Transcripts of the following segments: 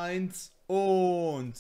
1 und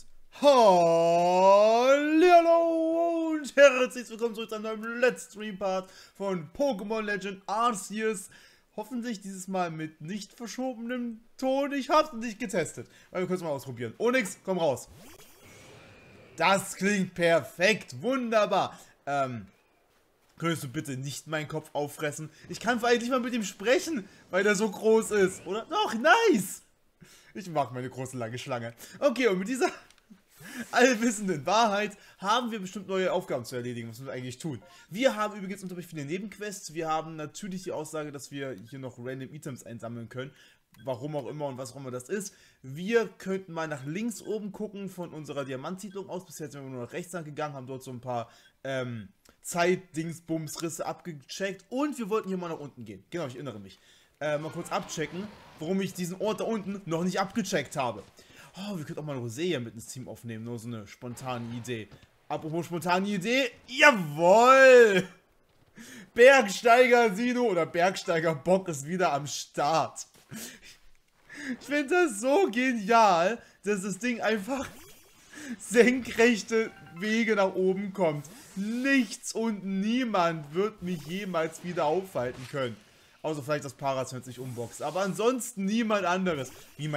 hallo und herzlich willkommen zurück zu einem Let's Stream Part von Pokémon Legend Arceus. Hoffentlich dieses Mal mit nicht verschobenem Ton. Ich hab's nicht getestet, weil wir können es mal ausprobieren. Onyx, komm raus. Das klingt perfekt, wunderbar. Könntest du bitte nicht meinen Kopf auffressen? Ich kann eigentlich nicht mal mit ihm sprechen, weil der so groß ist, oder? Doch, nice! Ich mag meine große, lange Schlange. Okay, und mit dieser allwissenden Wahrheit haben wir bestimmt neue Aufgaben zu erledigen. Was müssen wir eigentlich tun? Wir haben übrigens unglaublich viele Nebenquests. Wir haben natürlich die Aussage, dass wir hier noch random Items einsammeln können. Warum auch immer und was auch immer das ist. Wir könnten mal nach links oben gucken von unserer Diamantsiedlung aus. Bisher sind wir nur nach rechts lang gegangen, haben dort so ein paar Zeit-Dingsbums-Risse abgecheckt. Und wir wollten hier mal nach unten gehen. Genau, ich erinnere mich. Mal kurz abchecken, warum ich diesen Ort da unten noch nicht abgecheckt habe. Oh, wir könnten auch mal Rosea mit ins Team aufnehmen. Nur so eine spontane Idee. Apropos spontane Idee. Jawohl! Bergsteiger Sino oder Bergsteiger Bock ist wieder am Start. Ich finde das so genial, dass das Ding einfach senkrechte Wege nach oben kommt. Nichts und niemand wird mich jemals wieder aufhalten können. Außer vielleicht das Paras, wenn es sich unboxt. Aber ansonsten niemand anderes. Wie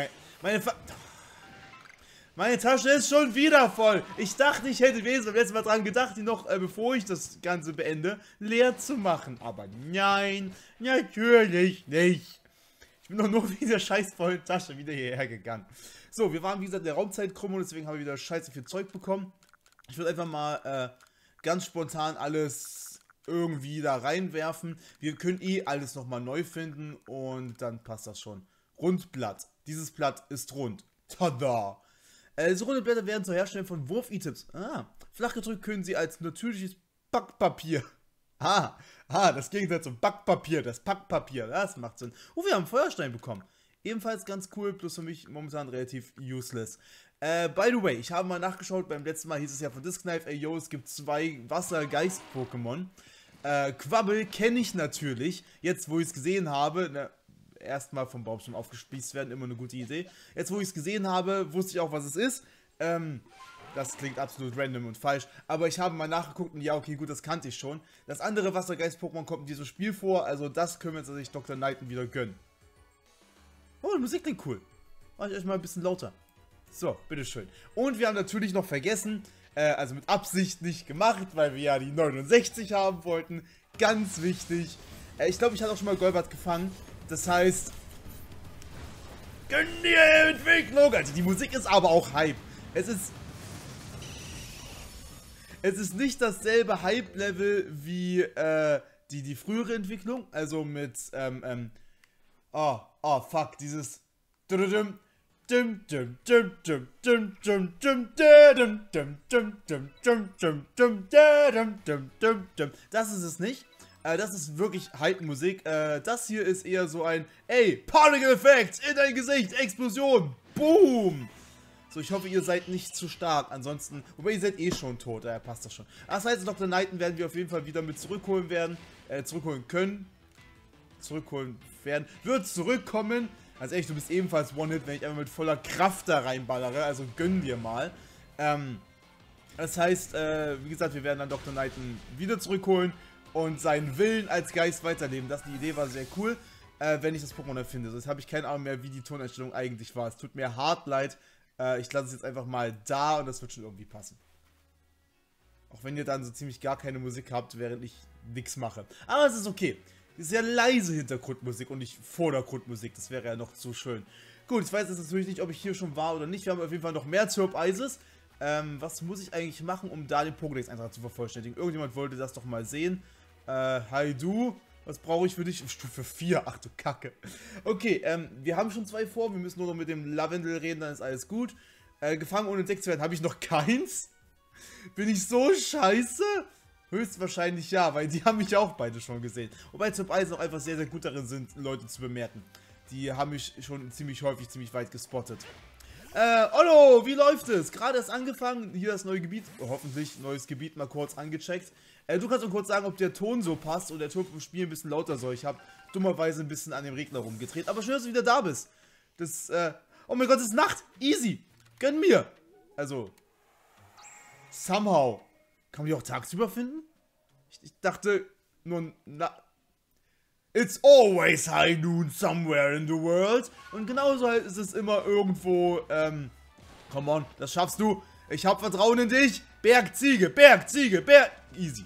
meine Tasche ist schon wieder voll. Ich dachte, ich hätte wenigstens beim letzten Mal dran gedacht, die noch, bevor ich das Ganze beende, leer zu machen. Aber nein, natürlich nicht. Ich bin doch nur wegen der scheiß vollen Tasche wieder hierher gegangen. So, wir waren wie gesagt in der Raumzeitkrümmung, deswegen haben wir wieder scheiße viel Zeug bekommen. Ich würde einfach mal ganz spontan alles irgendwie da reinwerfen. Wir können eh alles nochmal neu finden und dann passt das schon. Rundblatt. Dieses Blatt ist rund. Tada! So runde Blätter werden zur Herstellung von Wurf-Items. Flach gedrückt können sie als natürliches Backpapier. Das Gegenteil zum Backpapier, das Packpapier, das macht Sinn. Oh, wir haben einen Feuerstein bekommen. Ebenfalls ganz cool, plus für mich momentan relativ useless. By the way, ich habe mal nachgeschaut, beim letzten Mal hieß es ja von Disc-Knife, ey yo, es gibt 2 Wassergeist-Pokémon. Quabbel kenne ich natürlich, jetzt wo ich es gesehen habe, erstmal vom Baum schon aufgespießt werden, immer eine gute Idee. Jetzt wo ich es gesehen habe, wusste ich auch, was es ist. Das klingt absolut random und falsch, aber ich habe mal nachgeguckt und ja, okay, gut, das kannte ich schon. Das andere Wassergeist-Pokémon kommt in diesem Spiel vor, also das können wir jetzt tatsächlich Dr. Knighton wieder gönnen. Oh, die Musik klingt cool. Mach ich euch mal ein bisschen lauter. So, bitteschön. Und wir haben natürlich noch vergessen, also mit Absicht nicht gemacht, weil wir ja die 69 haben wollten. Ganz wichtig. Ich glaube, ich hatte auch schon mal Golbat gefangen. Das heißt, gönn dir Entwicklung. Also die Musik ist aber auch Hype. Es ist nicht dasselbe Hype-Level wie die frühere Entwicklung. Also mit, fuck, dieses das ist es nicht. Das ist wirklich Hype-Musik. Das hier ist eher so ein, ey, Particle-Effekt in dein Gesicht, Explosion, boom. So, ich hoffe, ihr seid nicht zu stark. Ansonsten, wobei ihr seid eh schon tot, passt das schon. Das heißt, Dr. Knighton werden wir auf jeden Fall wieder mit zurückholen werden, wird zurückkommen. Also echt, du bist ebenfalls One-Hit, wenn ich einfach mit voller Kraft da reinballere, also gönn dir mal. Das heißt, wie gesagt, wir werden dann Dr. Knighton wieder zurückholen und seinen Willen als Geist weiterleben. Die Idee war sehr cool, wenn ich das Pokémon erfinde. So, jetzt habe ich keine Ahnung mehr, wie die Toneinstellung eigentlich war. Es tut mir hart leid. Ich lasse es jetzt einfach mal da und das wird schon irgendwie passen. Auch wenn ihr dann so ziemlich gar keine Musik habt, während ich nichts mache. Aber es ist okay. Es ist ja leise Hintergrundmusik und nicht Vordergrundmusik. Das wäre ja noch so schön. Gut, ich weiß jetzt natürlich nicht, ob ich hier schon war oder nicht. Wir haben auf jeden Fall noch mehr Turp-Eises. Was muss ich eigentlich machen, um da den Pokédex-Eintrag zu vervollständigen? Irgendjemand wollte das doch mal sehen. Hi du. Was brauche ich für dich? Stufe 4. Ach du Kacke. Okay, wir haben schon 2 vor. Wir müssen nur noch mit dem Lavendel reden, dann ist alles gut. Gefangen ohne entdeckt zu werden. Habe ich noch keins? Bin ich so scheiße? Höchstwahrscheinlich ja, weil die haben mich ja auch beide schon gesehen. Wobei Turp Eisen auch einfach sehr, sehr gut darin sind, Leute zu bemerken. Die haben mich schon ziemlich häufig, ziemlich weit gespottet. Ollo, wie läuft es? Gerade erst angefangen, hier das neue Gebiet, hoffentlich neues Gebiet mal kurz angecheckt. Du kannst mir kurz sagen, ob der Ton so passt und der Ton im Spiel ein bisschen lauter soll. Ich habe dummerweise ein bisschen an dem Regler rumgedreht, aber schön, dass du wieder da bist. Das Oh mein Gott, es ist Nacht. Easy. Gönn mir. Also, somehow. Kann man die auch tagsüber finden? Ich dachte nur, it's always high noon somewhere in the world. Und genauso ist es immer irgendwo, come on, das schaffst du. Ich hab Vertrauen in dich. Bergziege, Bergziege, easy.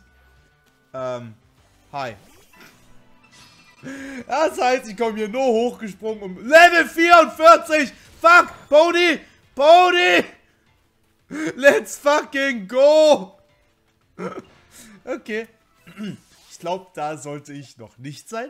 Hi. Das heißt, ich komme hier nur hochgesprungen um Level 44. Fuck, Pony, Pony. Let's fucking go. Okay. Ich glaube, da sollte ich noch nicht sein.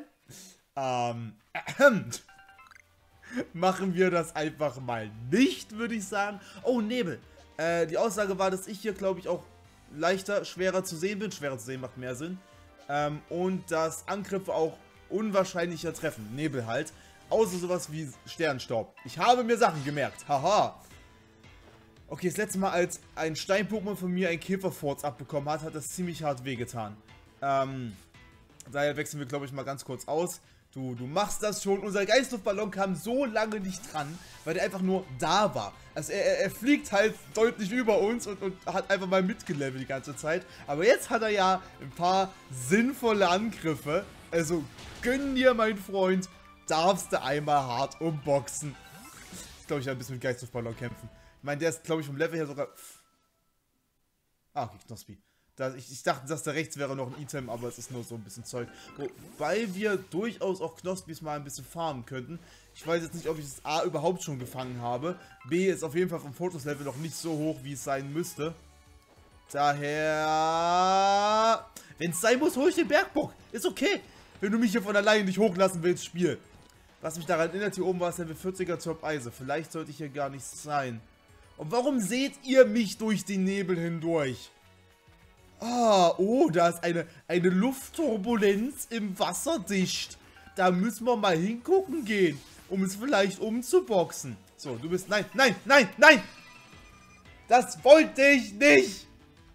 Machen wir das einfach mal nicht, würde ich sagen. Oh, Nebel. Die Aussage war, dass ich hier, glaube ich, auch leichter, schwerer zu sehen bin. Schwerer zu sehen macht mehr Sinn. Und dass Angriffe auch unwahrscheinlicher treffen. Nebel halt. Außer sowas wie Sternstaub. Ich habe mir Sachen gemerkt. Haha. Okay, das letzte Mal, als ein Stein-Pokémon von mir einen Käferfurz abbekommen hat, hat das ziemlich hart wehgetan. Daher wechseln wir, glaube ich, mal ganz kurz aus. Du machst das schon. Unser Geistluftballon kam so lange nicht dran, weil der einfach nur da war. Also er fliegt halt deutlich über uns und hat einfach mal mitgelevelt die ganze Zeit. Aber jetzt hat er ja ein paar sinnvolle Angriffe. Also gönn dir, mein Freund, darfst du einmal hart umboxen. Ich glaube, ich werde ein bisschen mit Geistluftballon kämpfen. Ich meine, der ist, glaube ich, vom Level her sogar... Ah, okay, Knospi. Ich dachte, dass da rechts wäre noch ein Item, aber es ist nur so ein bisschen Zeug. Wobei wir durchaus auch Knospis mal ein bisschen farmen könnten. Ich weiß jetzt nicht, ob ich das A überhaupt schon gefangen habe. B ist auf jeden Fall vom Fotos-Level noch nicht so hoch, wie es sein müsste. Daher... Wenn es sein muss, hole ich den Bergbock. Ist okay, wenn du mich hier von alleine nicht hochlassen willst, Spiel. Was mich daran erinnert, hier oben war es Level 40er Top-Eise. Vielleicht sollte ich hier gar nicht sein. Und warum seht ihr mich durch den Nebel hindurch? Ah, oh, da ist eine Luftturbulenz im Wasser dicht. Da müssen wir mal hingucken gehen, um es vielleicht umzuboxen. So, du bist... Nein, nein, nein, nein! Das wollte ich nicht!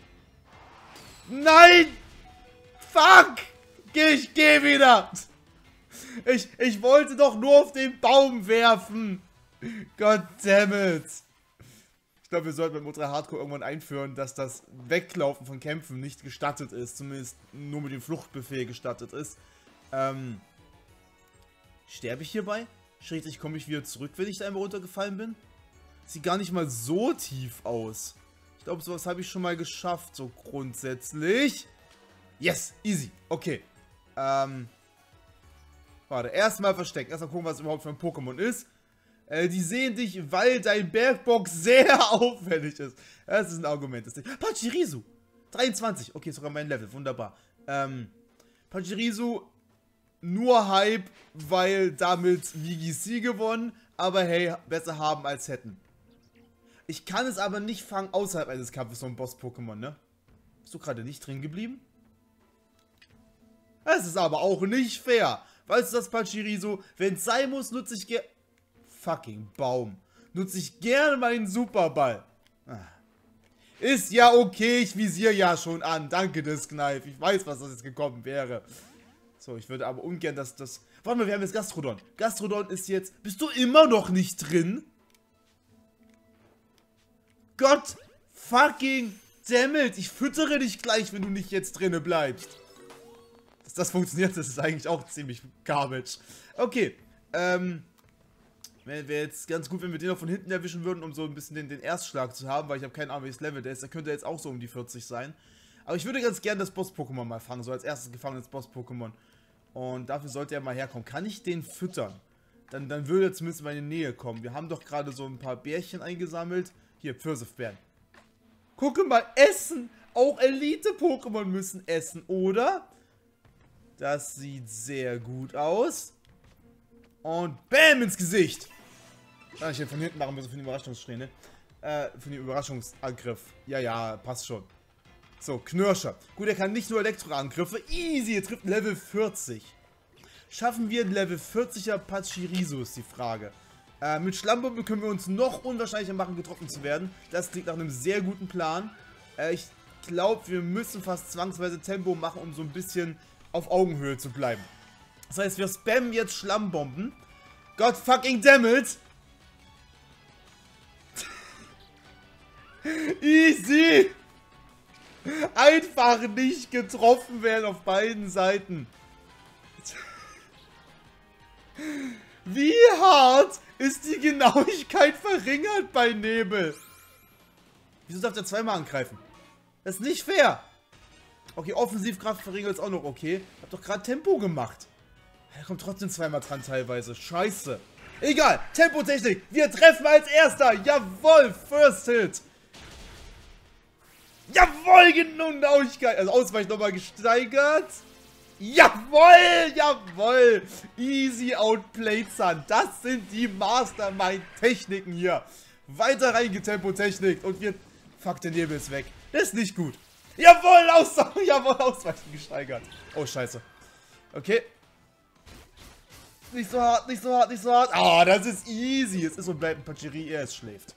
Nein! Fuck! Ich geh wieder! Ich wollte doch nur auf den Baum werfen! Goddammit! Ich glaube, wir sollten beim Ultra Hardcore irgendwann einführen, dass das Weglaufen von Kämpfen nicht gestattet ist. Zumindest nur mit dem Fluchtbefehl gestattet ist. Sterbe ich hierbei? Schrägstrich, komme ich wieder zurück, wenn ich da einmal runtergefallen bin? Sieht gar nicht mal so tief aus. Ich glaube, sowas habe ich schon mal geschafft, so grundsätzlich. Yes, easy. Okay. Warte, erstmal versteckt. Erstmal gucken, was überhaupt für ein Pokémon ist. Die sehen dich, weil dein Bergbock sehr auffällig ist. Das ist ein Argument. Pachirisu. 23. Okay, sogar mein Level. Wunderbar. Pachirisu nur Hype, weil damit VGC gewonnen. Aber hey, besser haben als hätten. Ich kann es aber nicht fangen außerhalb eines Kampfes, so ein Boss-Pokémon, ne? Bist du gerade nicht drin geblieben? Das ist aber auch nicht fair. Weißt du das, Pachirisu? Wenn es sein muss, nutze ich gerne... Fucking Baum. Nutze ich gerne meinen Superball. Ist ja okay, ich visiere ja schon an. Danke, Disc-Knife. Ich weiß, was das jetzt gekommen wäre. So, ich würde aber ungern, dass das... Warte mal, wir haben jetzt Gastrodon. Gastrodon ist jetzt... Bist du immer noch nicht drin? Gott fucking dammit. Ich füttere dich gleich, wenn du nicht jetzt drinne bleibst. Dass das funktioniert, das ist eigentlich auch ziemlich garbage. Okay, wäre jetzt ganz gut, wenn wir den noch von hinten erwischen würden, um so ein bisschen den Erstschlag zu haben, weil ich habe keine Ahnung, welches Level der ist. Der könnte jetzt auch so um die 40 sein. Aber ich würde ganz gerne das Boss-Pokémon mal fangen, so als erstes gefangenes Boss-Pokémon. Und dafür sollte er mal herkommen. Kann ich den füttern? Dann würde er zumindest in meine Nähe kommen. Wir haben doch gerade so ein paar Bärchen eingesammelt. Hier, Pfirsichbeeren. Gucke mal, essen! Auch Elite-Pokémon müssen essen, oder? Das sieht sehr gut aus. Und BAM ins Gesicht! Ah, von hinten machen wir so für den Überraschungssträhne. Für den Überraschungsangriff. Ja, passt schon. So, Knirscher. Gut, er kann nicht nur Elektroangriffe. Easy, er trifft Level 40. Schaffen wir ein Level 40er Pachirisu, ist die Frage. Mit Schlammbombe können wir uns noch unwahrscheinlicher machen, getroffen zu werden. Das klingt nach einem sehr guten Plan. Ich glaube, wir müssen fast zwangsweise Tempo machen, um so ein bisschen auf Augenhöhe zu bleiben. Das heißt, wir spammen jetzt Schlammbomben. God fucking dammit! Easy. Einfach nicht getroffen werden auf beiden Seiten. Wie hart ist die Genauigkeit verringert bei Nebel? Wieso darf der zweimal angreifen? Das ist nicht fair. Okay, Offensivkraft verringert ist auch noch okay. Ich hab doch gerade Tempo gemacht. Er kommt trotzdem zweimal dran teilweise. Scheiße. Egal. Tempotechnik. Wir treffen als Erster. Jawohl. First Hit. Jawohl. Genauigkeit. Also Ausweich nochmal gesteigert. Jawohl. Jawohl. Easy outplayed, son. Das sind die Mastermind-Techniken hier. Weiter reingetempotechnikt. Und wir... Fuck, der Nebel ist weg. Das ist nicht gut. Jawohl. Jawohl. Ausweichen gesteigert. Oh, scheiße. Okay. Nicht so hart, nicht so hart, nicht so hart. Ah, das ist easy. Es ist und bleibt ein Pachiri, er schläft.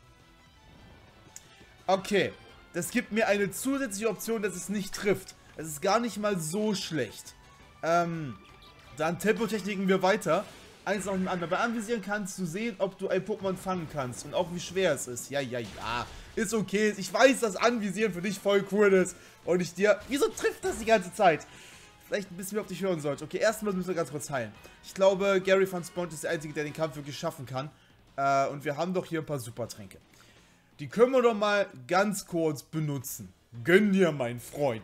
Okay. Das gibt mir eine zusätzliche Option, dass es nicht trifft. Es ist gar nicht mal so schlecht. Dann Tempotechniken wir weiter. Eins nach dem anderen. Bei Anvisieren kannst du sehen, ob du ein Pokémon fangen kannst. Und auch wie schwer es ist. Ja. Ist okay. Ich weiß, dass Anvisieren für dich voll cool ist. Und ich dir... Wieso trifft das die ganze Zeit? Vielleicht ein bisschen mehr auf dich hören sollte. Okay, erstmal müssen wir ganz kurz heilen. Ich glaube, Gary van Spont ist der Einzige, der den Kampf wirklich schaffen kann. Und wir haben doch hier ein paar Supertränke. Die können wir doch mal ganz kurz benutzen. Gönn dir, mein Freund.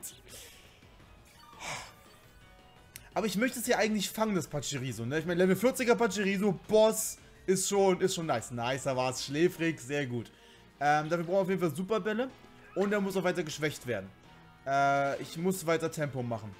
Aber ich möchte es ja eigentlich fangen, das Pachirisu, ne? Ich meine, Level 40er Pachirisu, Boss, ist schon nice. Nice, da war es schläfrig, sehr gut. Dafür brauchen wir auf jeden Fall Superbälle. Und er muss auch weiter geschwächt werden. Ich muss weiter Tempo machen.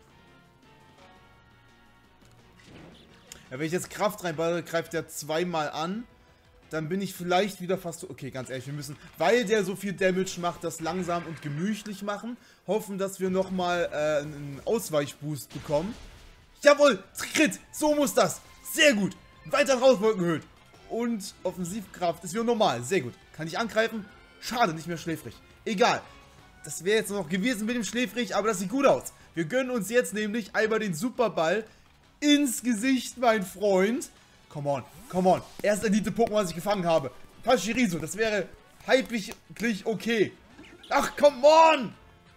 Ja, wenn ich jetzt Kraft reinballe, greift der zweimal an. Dann bin ich vielleicht wieder fast so... Okay, ganz ehrlich, wir müssen, weil der so viel Damage macht, das langsam und gemütlich machen. Hoffen, dass wir nochmal einen Ausweichboost bekommen. Jawohl, Crit, so muss das. Sehr gut. Weiter Rauswolken erhöht. Und Offensivkraft ist wieder normal. Sehr gut. Kann ich angreifen? Schade, nicht mehr schläfrig. Egal. Das wäre jetzt noch gewesen mit dem schläfrig, aber das sieht gut aus. Wir gönnen uns jetzt nämlich einmal den Superball ins Gesicht, mein Freund. Come on, come on. Erst Elite-Pokémon, was ich gefangen habe. Pachirisu, das wäre halblich okay. Ach, come on!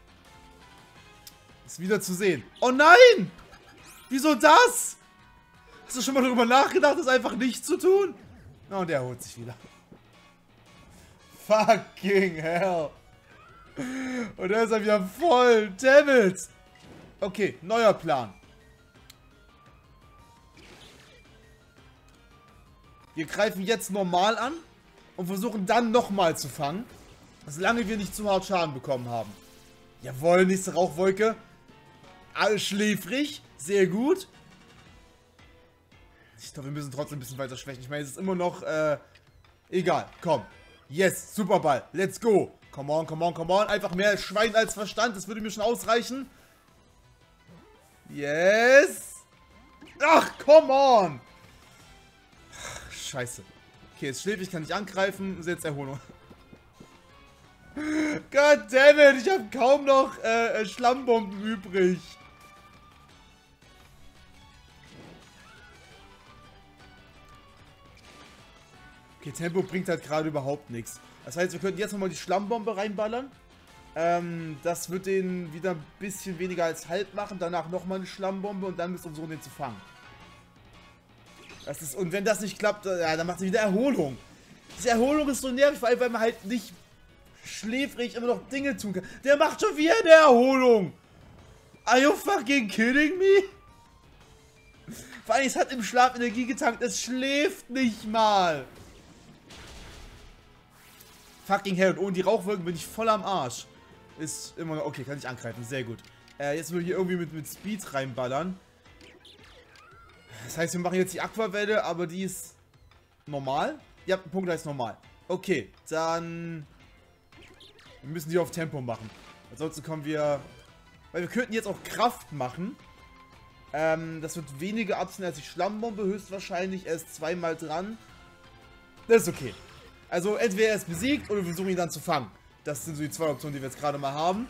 Ist wieder zu sehen. Oh nein! Wieso das? Hast du schon mal darüber nachgedacht, das einfach nicht zu tun? Oh, und der holt sich wieder. Fucking hell. Und da ist er wieder voll. Damn it. Okay, neuer Plan. Wir greifen jetzt normal an und versuchen dann nochmal zu fangen, solange wir nicht zu hart Schaden bekommen haben. Jawohl, nächste Rauchwolke. Alles schläfrig. Sehr gut. Ich glaube, wir müssen trotzdem ein bisschen weiter schwächen. Ich meine, es ist immer noch, egal. Komm. Yes, Superball. Let's go. Come on, come on, come on. Einfach mehr Schwein als Verstand. Das würde mir schon ausreichen. Yes. Ach, come on. Scheiße. Okay, jetzt schläfrig, kann ich angreifen. Jetzt Erholung. Goddammit, ich habe kaum noch Schlammbomben übrig. Okay, Tempo bringt halt gerade überhaupt nichts. Das heißt, wir könnten jetzt nochmal die Schlammbombe reinballern. Das wird den wieder ein bisschen weniger als halb machen. Danach nochmal eine Schlammbombe und dann müssen wir versuchen, den zu fangen. Das ist, und wenn das nicht klappt, ja, dann macht er wieder Erholung. Diese Erholung ist so nervig, vor allem, weil man halt nicht schläfrig immer noch Dinge tun kann. Der macht schon wieder eine Erholung. Are you fucking kidding me? Vor allem, es hat im Schlaf Energie getankt. Es schläft nicht mal. Fucking hell. Und ohne die Rauchwolken bin ich voll am Arsch. Ist immer noch... Okay, kann ich angreifen. Sehr gut. Jetzt will ich hier irgendwie mit Speed reinballern. Das heißt, wir machen jetzt die Aquavelle, aber die ist normal. Ja, Punkt ist normal. Okay, dann... Wir müssen die auf Tempo machen. Ansonsten kommen wir... Weil wir könnten jetzt auch Kraft machen. Das wird weniger abziehen als die Schlammbombe. Höchstwahrscheinlich erst zweimal dran. Das ist okay. Also entweder er ist besiegt oder wir versuchen ihn dann zu fangen. Das sind so die zwei Optionen, die wir jetzt gerade mal haben.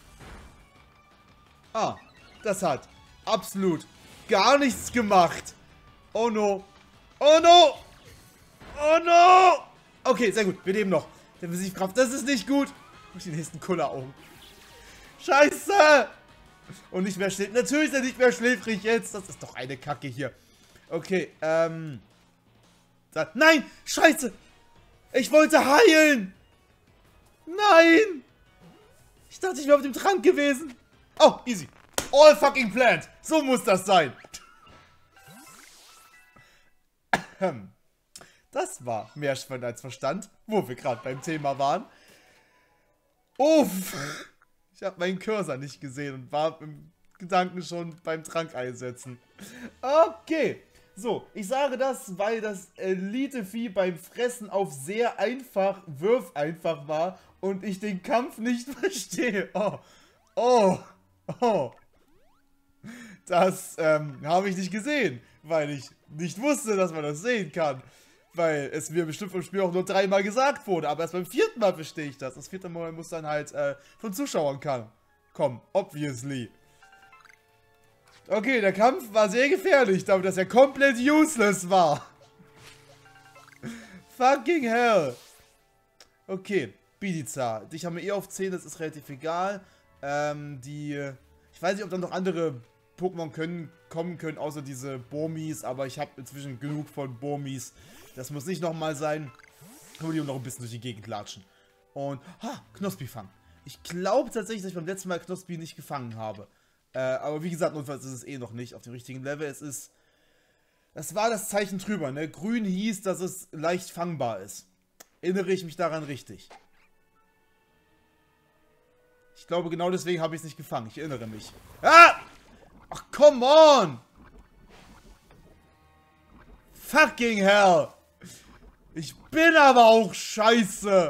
Ah, das hat absolut gar nichts gemacht. Oh no. Oh no. Oh no. Okay, sehr gut. Wir leben noch. Defensivkraft, das ist nicht gut. Und die nächsten Kulleraugen. Scheiße! Und nicht mehr schläfrig. Natürlich ist er nicht mehr schläfrig jetzt. Das ist doch eine Kacke hier. Okay, Nein! Scheiße! Ich wollte heilen! Nein! Ich dachte, ich wäre auf dem Trank gewesen. Oh, easy. All fucking planned. So muss das sein. Das war mehr Schwein als Verstand, wo wir gerade beim Thema waren. Uff. Ich habe meinen Cursor nicht gesehen und war im Gedanken schon beim Trank einsetzen. Okay. So, ich sage das, weil das Elite-Vieh beim Fressen auf sehr einfach, einfach war und ich den Kampf nicht verstehe. Oh. Oh. Oh. Das habe ich nicht gesehen, weil ich nicht wusste, dass man das sehen kann. Weil es mir bestimmt vom Spiel auch nur 3-mal gesagt wurde, aber erst beim 4. Mal verstehe ich das. Das 4. Mal muss dann halt von Zuschauern kommen, obviously. Okay, der Kampf war sehr gefährlich, damit dass er komplett useless war. Fucking hell. Okay, Bidizar. Dich haben wir eh auf 10, das ist relativ egal. Ich weiß nicht, ob dann noch andere Pokémon kommen können, außer diese Burmis, aber ich habe inzwischen genug von Burmis. Das muss nicht nochmal sein. Können wir die noch ein bisschen durch die Gegend latschen. Und, Knospi fangen. Ich glaube tatsächlich, dass ich beim letzten Mal Knospi nicht gefangen habe. Aber wie gesagt, notfalls ist es eh noch nicht auf dem richtigen Level. Das war das Zeichen drüber, ne? Grün hieß, dass es leicht fangbar ist. Erinnere ich mich daran richtig. Ich glaube, genau deswegen habe ich es nicht gefangen. Ich erinnere mich. Ah! Ach, come on! Fucking hell! Ich bin aber auch scheiße!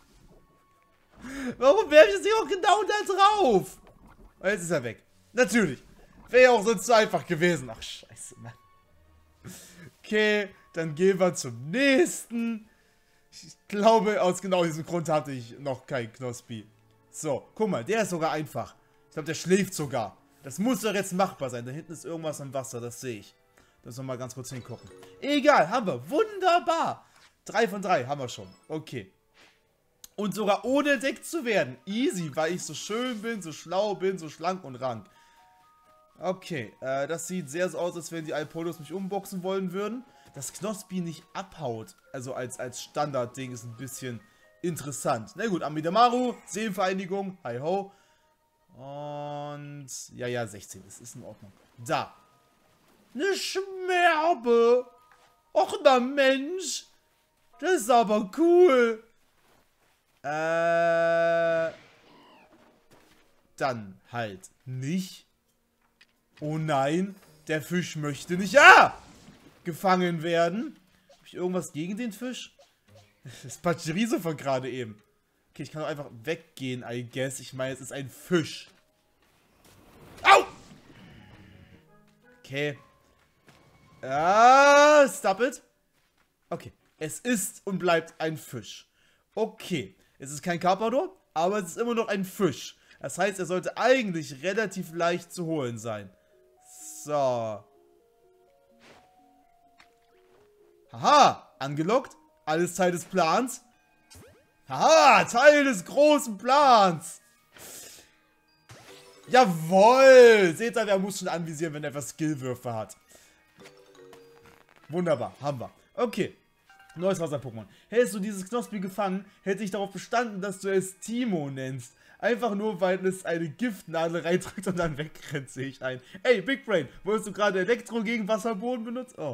Warum werfe ich das hier auch genau da drauf? Und jetzt ist er weg. Natürlich. Wäre ja auch sonst so einfach gewesen. Ach, scheiße, Mann. Okay, dann gehen wir zum nächsten. Ich glaube, aus genau diesem Grund hatte ich noch kein Knospi. So, guck mal, der ist sogar einfach. Ich glaube, der schläft sogar. Das muss doch jetzt machbar sein. Da hinten ist irgendwas am Wasser, das sehe ich. Lass uns mal ganz kurz hingucken. Egal, haben wir. Wunderbar. 3 von 3 haben wir schon. Okay. Und sogar ohne entdeckt zu werden. Easy, weil ich so schön bin, so schlau bin, so schlank und rank. Okay, das sieht sehr so aus, als wenn die Alpolos mich umboxen wollen würden. Dass Knospi nicht abhaut, also als Standardding, ist ein bisschen interessant. Na gut, Amidamaru, Seelenvereinigung, hi ho. Und, ja, 16, das ist in Ordnung. Da. Eine Schmerbe. Och, na Mensch. Das ist aber cool. Dann halt nicht. Oh nein, der Fisch möchte nicht gefangen werden. Habe ich irgendwas gegen den Fisch? Das Pachiriso von gerade eben. Okay, ich kann doch einfach weggehen, I guess. Ich meine, es ist ein Fisch. Au! Okay. Stop it. Okay, es ist und bleibt ein Fisch. Okay, es ist kein Carpador, aber es ist immer noch ein Fisch. Das heißt, er sollte eigentlich relativ leicht zu holen sein. So. Haha, angelockt. Alles Teil des Plans. Haha, Teil des großen Plans. Jawohl. Seht ihr, der muss schon anvisieren, wenn er etwas Skillwürfe hat. Wunderbar, haben wir. Okay. Neues Wasser-Pokémon. Hättest du dieses Knospi gefangen, hätte ich darauf bestanden, dass du es Timo nennst. Einfach nur, weil es eine Giftnadel reindrückt und dann wegrennt, sehe ich ein. Ey, Big Brain, wolltest du gerade Elektro gegen Wasserboden benutzen?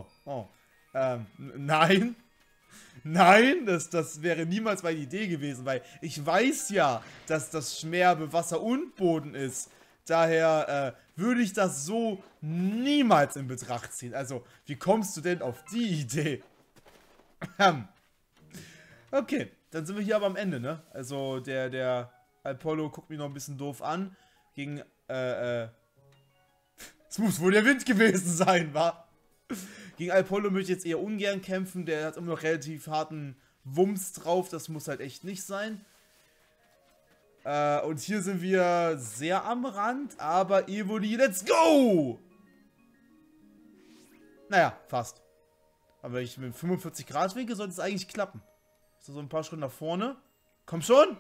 Nein. Nein, das wäre niemals meine Idee gewesen, weil ich weiß ja, dass das Schmerbe Wasser und Boden ist. Daher würde ich das so niemals in Betracht ziehen. Also, wie kommst du denn auf die Idee? Okay, dann sind wir hier aber am Ende, ne? Also, der Apollo guckt mich noch ein bisschen doof an. Gegen, es muss wohl der Wind gewesen sein, wa? Gegen Apollo möchte ich jetzt eher ungern kämpfen. Der hat immer noch relativ harten Wumms drauf. Das muss halt echt nicht sein. Und hier sind wir sehr am Rand. Aber Evoli, let's go! Naja, fast. Aber wenn ich mit 45 Grad winke, sollte es eigentlich klappen. So ein paar Schritte nach vorne. Komm schon.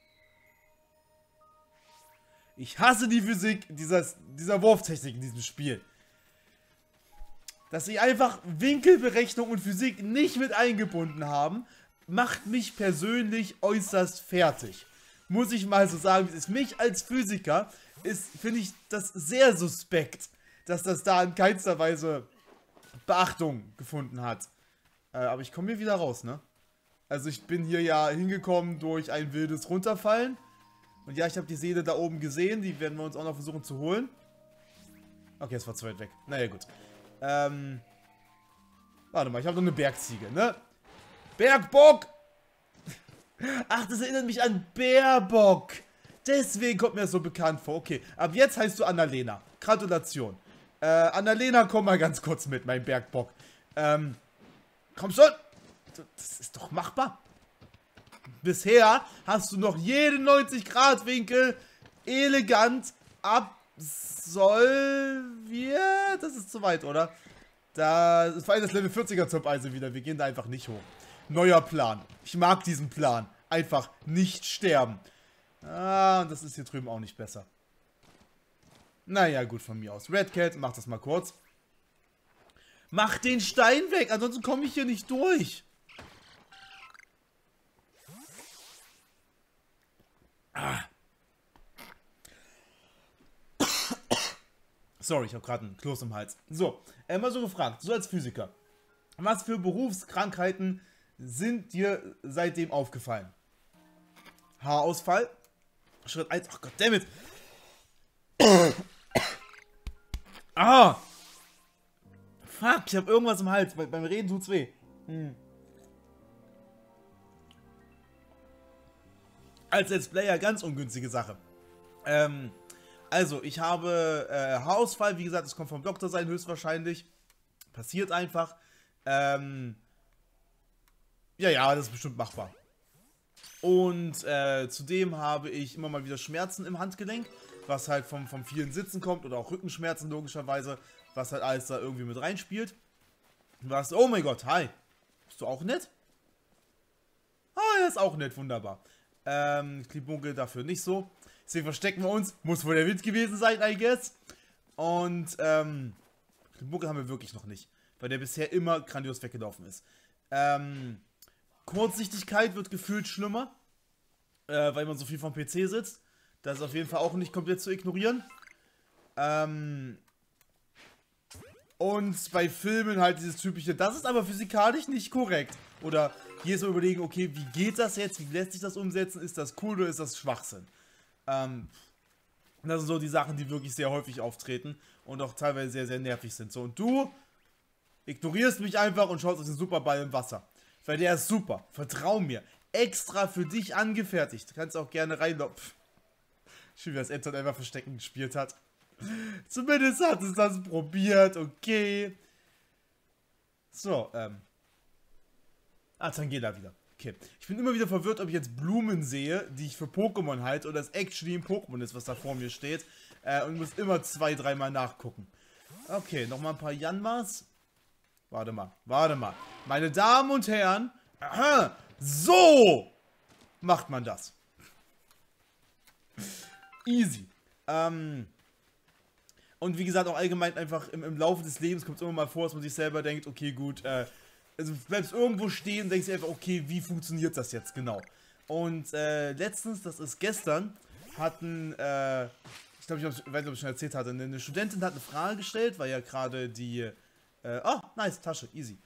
Ich hasse die Physik dieser Wurftechnik in diesem Spiel. Dass sie einfach Winkelberechnung und Physik nicht mit eingebunden haben, macht mich persönlich äußerst fertig. Muss ich mal so sagen, es ist mich als Physiker, finde ich das sehr suspekt, dass das da in keinster Weise Beachtung gefunden hat. Aber ich komme hier wieder raus, ne? Also ich bin hier ja hingekommen durch ein wildes Runterfallen. Und ja, ich habe die Seele da oben gesehen, die werden wir uns auch noch versuchen zu holen. Okay, es war zu weit weg. Naja, gut. Warte mal, ich habe noch eine Bergziege, ne? Bergbock! Ach, das erinnert mich an Bärbock. Deswegen kommt mir das so bekannt vor. Okay, ab jetzt heißt du Annalena. Gratulation. Annalena, komm mal ganz kurz mit, mein Bergbock. Komm schon! Das ist doch machbar. Bisher hast du noch jeden 90-Grad-Winkel elegant absolviert. Das ist zu weit, oder? Das war das Level 40er Zuppeisen wieder. Wir gehen da einfach nicht hoch. Neuer Plan. Ich mag diesen Plan. Einfach nicht sterben. Ah, und das ist hier drüben auch nicht besser. Naja, gut von mir aus. Red Cat, mach das mal kurz. Mach den Stein weg, ansonsten komme ich hier nicht durch. Ah. Sorry, ich habe gerade einen Kloß im Hals. So, mal so gefragt, so als Physiker. Was für Berufskrankheiten sind dir seitdem aufgefallen? Haarausfall. Schritt 1. Ach goddammit. Ah. Fuck, ich habe irgendwas im Hals. Beim Reden tut's weh. Als Let's Player ganz ungünstige Sache. Also, ich habe Haarausfall. Wie gesagt, es kommt vom Doktor sein, höchstwahrscheinlich. Passiert einfach. Ja, das ist bestimmt machbar. Und zudem habe ich immer mal wieder Schmerzen im Handgelenk, was halt vom vielen Sitzen kommt oder auch Rückenschmerzen logischerweise, was halt alles da irgendwie mit reinspielt. Was, oh mein Gott, hi. Bist du auch nett? Ah, er ist auch nett, wunderbar. Klibunkel dafür nicht so. Deswegen verstecken wir uns. Muss wohl der Wind gewesen sein, I guess. Und Klibunkel haben wir wirklich noch nicht, weil der bisher immer grandios weggelaufen ist. Kurzsichtigkeit wird gefühlt schlimmer, weil man so viel vom PC sitzt. Das ist auf jeden Fall auch nicht komplett zu ignorieren. Und bei Filmen halt dieses typische, das ist aber physikalisch nicht korrekt. Oder hier so überlegen, okay, wie geht das jetzt? Wie lässt sich das umsetzen? Ist das cool oder ist das Schwachsinn? Das sind so die Sachen, die wirklich sehr häufig auftreten und auch teilweise sehr, sehr nervig sind. So, und du ignorierst mich einfach und schaust auf den Superball im Wasser. Weil der ist super. Vertrau mir. Extra für dich angefertigt. Du kannst auch gerne reinlaufen. Schön, wie das Ed einfach Verstecken gespielt hat. Zumindest hat es das probiert. Okay. So, Tangela wieder. Okay. Ich bin immer wieder verwirrt, ob ich jetzt Blumen sehe, die ich für Pokémon halte, oder das actually ein Pokémon ist, was da vor mir steht. Und muss immer 2-3 Mal nachgucken. Okay, nochmal ein paar Janmas. Warte mal. Meine Damen und Herren, aha, so macht man das. Easy. Und wie gesagt, auch allgemein einfach im Laufe des Lebens kommt es immer mal vor, dass man sich selber denkt, okay, gut, also du bleibst irgendwo stehen und denkst dir einfach, okay, wie funktioniert das jetzt genau? Und letztens, das ist gestern, hatten, ich weiß nicht, ob ich schon erzählt hatte, eine Studentin hat eine Frage gestellt, weil ja gerade die, oh, nice, Tasche, easy.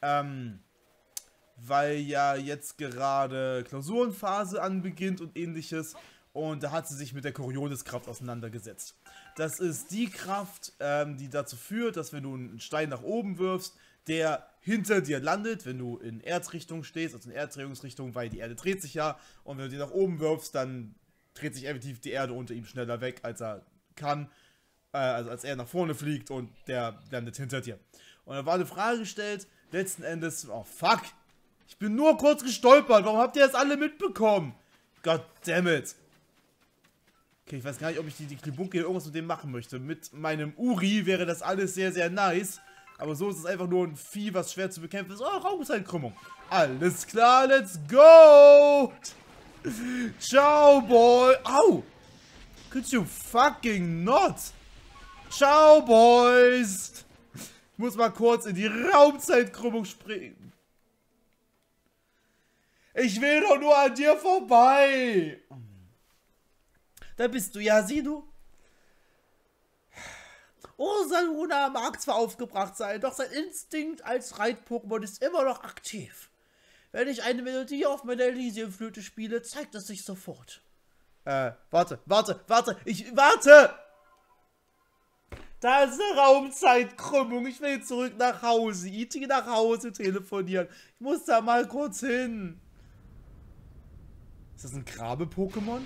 Weil ja jetzt gerade Klausurenphase anbeginnt und ähnliches. Und da hat sie sich mit der Corioliskraft auseinandergesetzt. Das ist die Kraft, die dazu führt, dass wenn du einen Stein nach oben wirfst, der hinter dir landet, wenn du in Erdrichtung stehst, also in Erddrehungsrichtung, weil die Erde dreht sich ja. Und wenn du die nach oben wirfst, dann dreht sich effektiv die Erde unter ihm schneller weg, als er kann. Also als er nach vorne fliegt und der landet hinter dir. Und da war eine Frage gestellt, letzten Endes, oh fuck, ich bin nur kurz gestolpert, warum habt ihr das alle mitbekommen? Goddammit. Okay, ich weiß gar nicht, ob ich die Klibunke irgendwas mit dem machen möchte. Mit meinem Uri wäre das alles sehr, sehr nice. Aber so ist es einfach nur ein Vieh, was schwer zu bekämpfen ist. Oh, Raumzeitkrümmung. Alles klar, let's go! Ciao, boy. Au! Could you fucking not? Ciao, boys. Ich muss mal kurz in die Raumzeitkrümmung springen. Ich will doch nur an dir vorbei. Da bist du ja, sieh du. Ursa Luna mag zwar aufgebracht sein, doch sein Instinkt als Reit-Pokémon ist immer noch aktiv. Wenn ich eine Melodie auf meiner Elysium-Flöte spiele, zeigt es sich sofort. Warte. Warte! Da ist eine Raumzeitkrümmung. Ich will zurück nach Hause. E.T. nach Hause telefonieren. Ich muss da mal kurz hin. Ist das ein Grabe-Pokémon?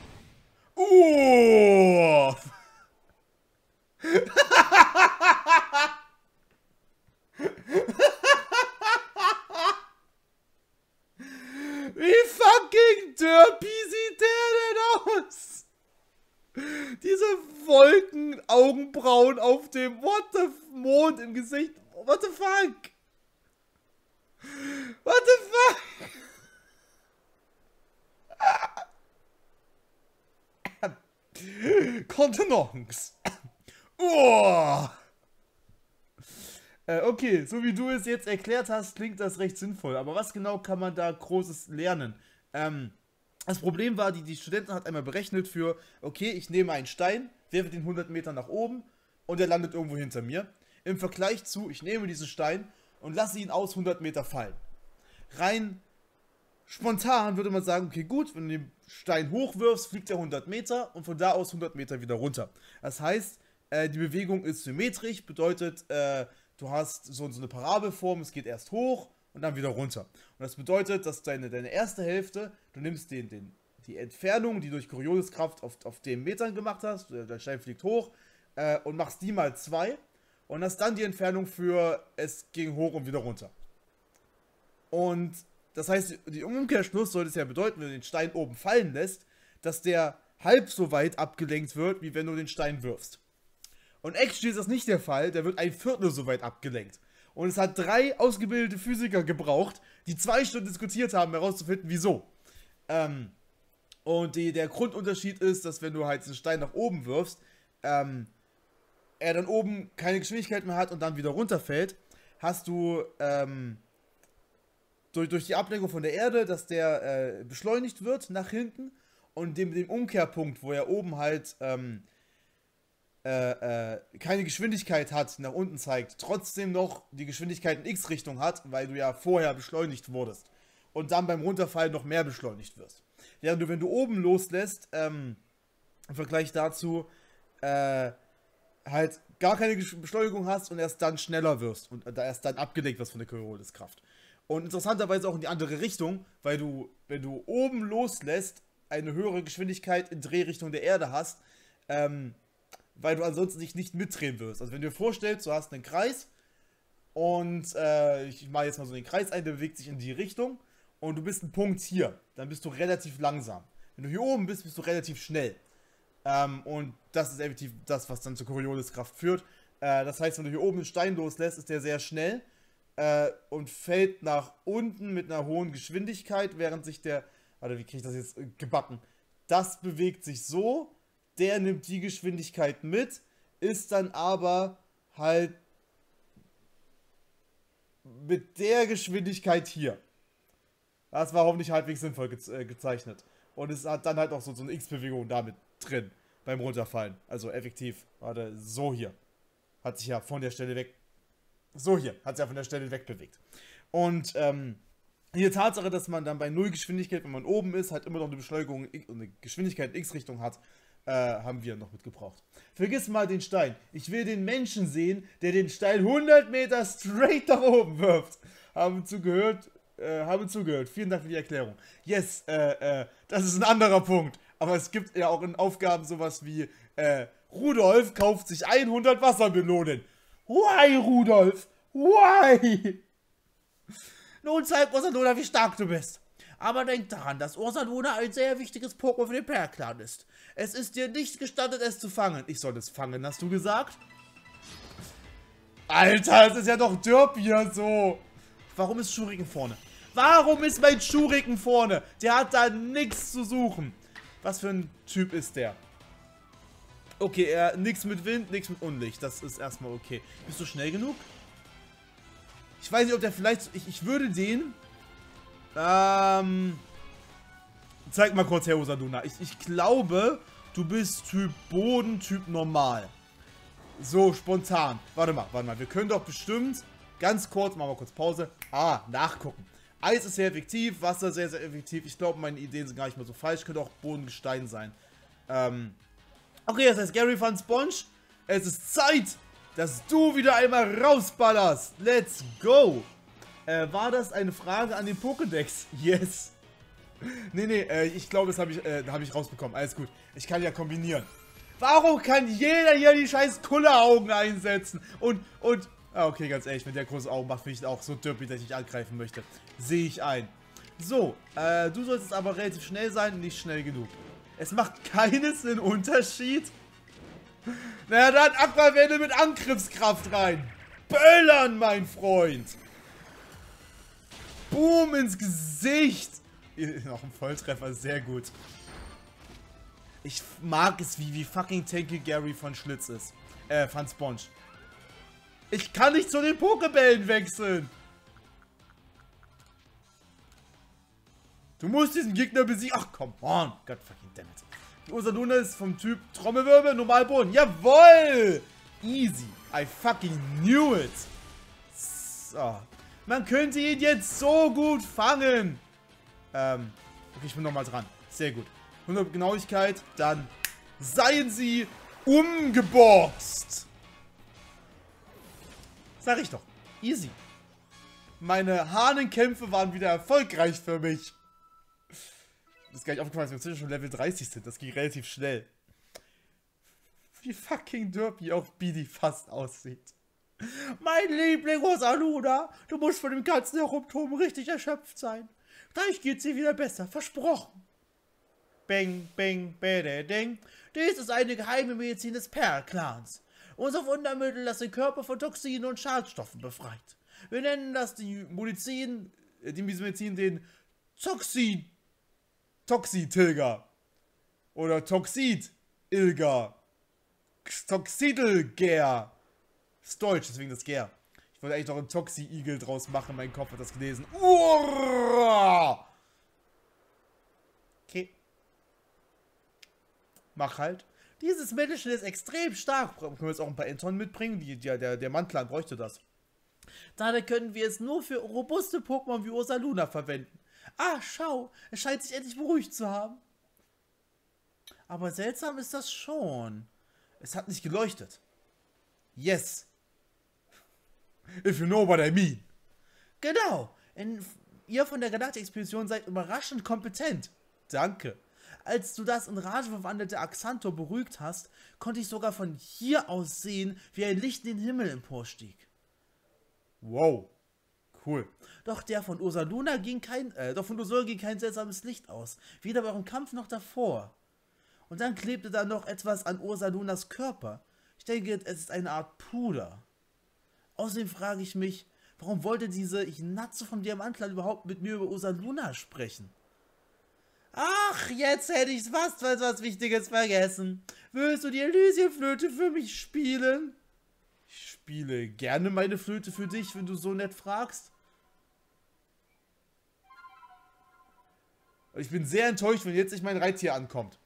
Wie fucking derpy sieht der denn aus? Diese Wolken, Augenbrauen auf dem Mond im Gesicht. What the fuck? What the fuck? Kontenance. Okay, so wie du es jetzt erklärt hast, klingt das recht sinnvoll. Aber was genau kann man da Großes lernen? Das Problem war, die Studentin hat einmal berechnet für, okay, ich nehme einen Stein, werfe den 100 Meter nach oben und er landet irgendwo hinter mir. Im Vergleich zu, ich nehme diesen Stein und lasse ihn aus 100 Meter fallen. Rein spontan würde man sagen, okay gut, wenn du den Stein hochwirfst, fliegt er 100 Meter und von da aus 100 Meter wieder runter. Das heißt, die Bewegung ist symmetrisch, bedeutet, du hast so eine Parabelform, es geht erst hoch und dann wieder runter. Und das bedeutet, dass deine erste Hälfte, du nimmst die Entfernung, die durch Corioliskraft auf den Metern gemacht hast, der Stein fliegt hoch, und machst die mal 2 und hast dann die Entfernung für es ging hoch und wieder runter. Und das heißt, die Umkehrschluss sollte es ja bedeuten, wenn du den Stein oben fallen lässt, dass der halb so weit abgelenkt wird, wie wenn du den Stein wirfst. Und actually ist das nicht der Fall, der wird ein Viertel so weit abgelenkt. Und es hat 3 ausgebildete Physiker gebraucht, die 2 Stunden diskutiert haben, herauszufinden, wieso. Und der Grundunterschied ist, dass wenn du halt den Stein nach oben wirfst, er dann oben keine Geschwindigkeit mehr hat und dann wieder runterfällt, hast du durch die Ablenkung von der Erde, dass der beschleunigt wird nach hinten und dem Umkehrpunkt, wo er oben halt keine Geschwindigkeit hat, nach unten zeigt, trotzdem noch die Geschwindigkeit in X-Richtung hat, weil du ja vorher beschleunigt wurdest und dann beim Runterfallen noch mehr beschleunigt wirst. Während du, wenn du oben loslässt, im Vergleich dazu halt gar keine Beschleunigung hast und erst dann schneller wirst und erst dann abgelenkt wirst von der Corioliskraft. Und interessanterweise auch in die andere Richtung, weil du, wenn du oben loslässt, eine höhere Geschwindigkeit in Drehrichtung der Erde hast, weil du ansonsten dich nicht mitdrehen wirst. Also wenn du dir vorstellst, du hast einen Kreis und ich mache jetzt mal so den Kreis ein, der bewegt sich in die Richtung und du bist ein Punkt hier, dann bist du relativ langsam. Wenn du hier oben bist, bist du relativ schnell. Und das ist effektiv das, was dann zur Corioliskraft führt. Das heißt, wenn du hier oben einen Stein loslässt, ist der sehr schnell und fällt nach unten mit einer hohen Geschwindigkeit, während sich der... Warte, wie kriege ich das jetzt gebacken? Das bewegt sich so, der nimmt die Geschwindigkeit mit, ist dann aber halt mit der Geschwindigkeit hier. Das war hoffentlich halbwegs sinnvoll gezeichnet. Und es hat dann halt auch so eine X-Bewegung damit drin, beim Runterfallen. Also effektiv, warte, so hier. Hat sich ja von der Stelle weg... So hier, hat sich ja von der Stelle wegbewegt. Und die Tatsache, dass man dann bei 0 Geschwindigkeit, wenn man oben ist, halt immer noch eine Beschleunigung und eine Geschwindigkeit in X-Richtung hat, haben wir noch mitgebraucht. Vergiss mal den Stein. Ich will den Menschen sehen, der den Stein 100 Meter straight nach oben wirft. Haben zugehört. Vielen Dank für die Erklärung. Yes, das ist ein anderer Punkt. Aber es gibt ja auch in Aufgaben sowas wie Rudolf kauft sich 100 Wassermelonen. Why, Rudolf? Why? Nun zeig Ursaluna, wie stark du bist. Aber denk daran, dass Ursaluna ein sehr wichtiges Pokémon für den Perl-Clan ist. Es ist dir nicht gestattet, es zu fangen. Ich soll es fangen, hast du gesagt? Alter, es ist ja doch Derp hier so. Warum ist Shuriken vorne? Warum ist mein Schuriken vorne? Der hat da nichts zu suchen. Was für ein Typ ist der? Okay, nichts mit Wind, nichts mit Unlicht. Das ist erstmal okay. Bist du schnell genug? Ich weiß nicht, ob der vielleicht... Ich würde den... Zeig mal kurz her, Osaduna. Ich glaube, du bist Typ Boden, Typ Normal. So, spontan. Warte mal. Wir können doch bestimmt... Ganz kurz, machen wir kurz Pause. Nachgucken. Eis ist sehr effektiv, Wasser sehr, sehr effektiv. Ich glaube, meine Ideen sind gar nicht mehr so falsch. Könnte auch Bodengestein sein. Okay, das heißt Gary Van Sponge. Es ist Zeit, dass du wieder einmal rausballerst. Let's go. War das eine Frage an den Pokédex? Yes. Nee, ich glaube, das habe ich rausbekommen. Alles gut. Ich kann ja kombinieren. Warum kann jeder hier die scheiß Kulleraugen einsetzen? Okay, ganz ehrlich, wenn der große Augen macht, finde ich auch so derpy, dass ich dich angreifen möchte. Sehe ich ein. So, du sollst jetzt aber relativ schnell sein und nicht schnell genug. Es macht keinen Unterschied. Na dann, Aquavelle mit Angriffskraft rein. Böllern, mein Freund. Boom ins Gesicht. Noch ein Volltreffer, sehr gut. Ich mag es, wie fucking tanky Gary von Schlitz ist. Von Sponge. Ich kann nicht zu den Pokebällen wechseln. Du musst diesen Gegner besiegen. Ach, come on. God fucking damn it. Die Osaduna ist vom Typ Trommelwirbel, Normalboden. Jawoll. Easy. I fucking knew it. So. Man könnte ihn jetzt so gut fangen. Okay, ich bin nochmal dran. Sehr gut. 100 Genauigkeit. Dann seien sie umgeboxt. Sag ich doch. Easy. Meine Hahnenkämpfe waren wieder erfolgreich für mich. Das ist gar nicht aufgefallen, dass wir inzwischen schon Level 30 sind. Das ging relativ schnell. Wie fucking derpy auch Bidi fast aussieht. Mein Liebling Osaluna, du musst von dem ganzen Herumtoben richtig erschöpft sein. Gleich geht's dir wieder besser, versprochen. Bing, bing, bede, ding. Dies ist eine geheime Medizin des Perl-Clans. Unser Wundermittel, das den Körper von Toxinen und Schadstoffen befreit. Wir nennen das die Medizin den Toxitilger. Oder Toxid-Ilger. Toxidelger. Ist deutsch, deswegen das Ger. Ich wollte eigentlich noch einen Toxi-Igel draus machen, mein Kopf hat das gelesen. Uah! Okay. Mach halt. Dieses Mittelchen ist extrem stark. Können wir jetzt auch ein paar Enton mitbringen? Der Mannclan bräuchte das. Daher können wir es nur für robuste Pokémon wie Osaluna verwenden. Ah, schau. Es scheint sich endlich beruhigt zu haben. Aber seltsam ist das schon. Es hat nicht geleuchtet. Yes. If you know what I mean. Genau. Ihr von der Galaktik-Expedition seid überraschend kompetent. Danke. Als du das in Rage verwandelte Axantor beruhigt hast, konnte ich sogar von hier aus sehen, wie ein Licht in den Himmel emporstieg. Wow. Cool. Doch von Ursaluna ging kein seltsames Licht aus. Weder bei eurem Kampf noch davor. Und dann klebte da noch etwas an Ursalunas Körper. Ich denke, es ist eine Art Puder. Außerdem frage ich mich, warum wollte diese Hinatsu vom Diamantland überhaupt mit mir über Ursaluna sprechen? Ach, jetzt hätte ich fast was Wichtiges vergessen. Willst du die Elysium-Flöte für mich spielen? Ich spiele gerne meine Flöte für dich, wenn du so nett fragst. Ich bin sehr enttäuscht, wenn jetzt nicht mein Reittier ankommt.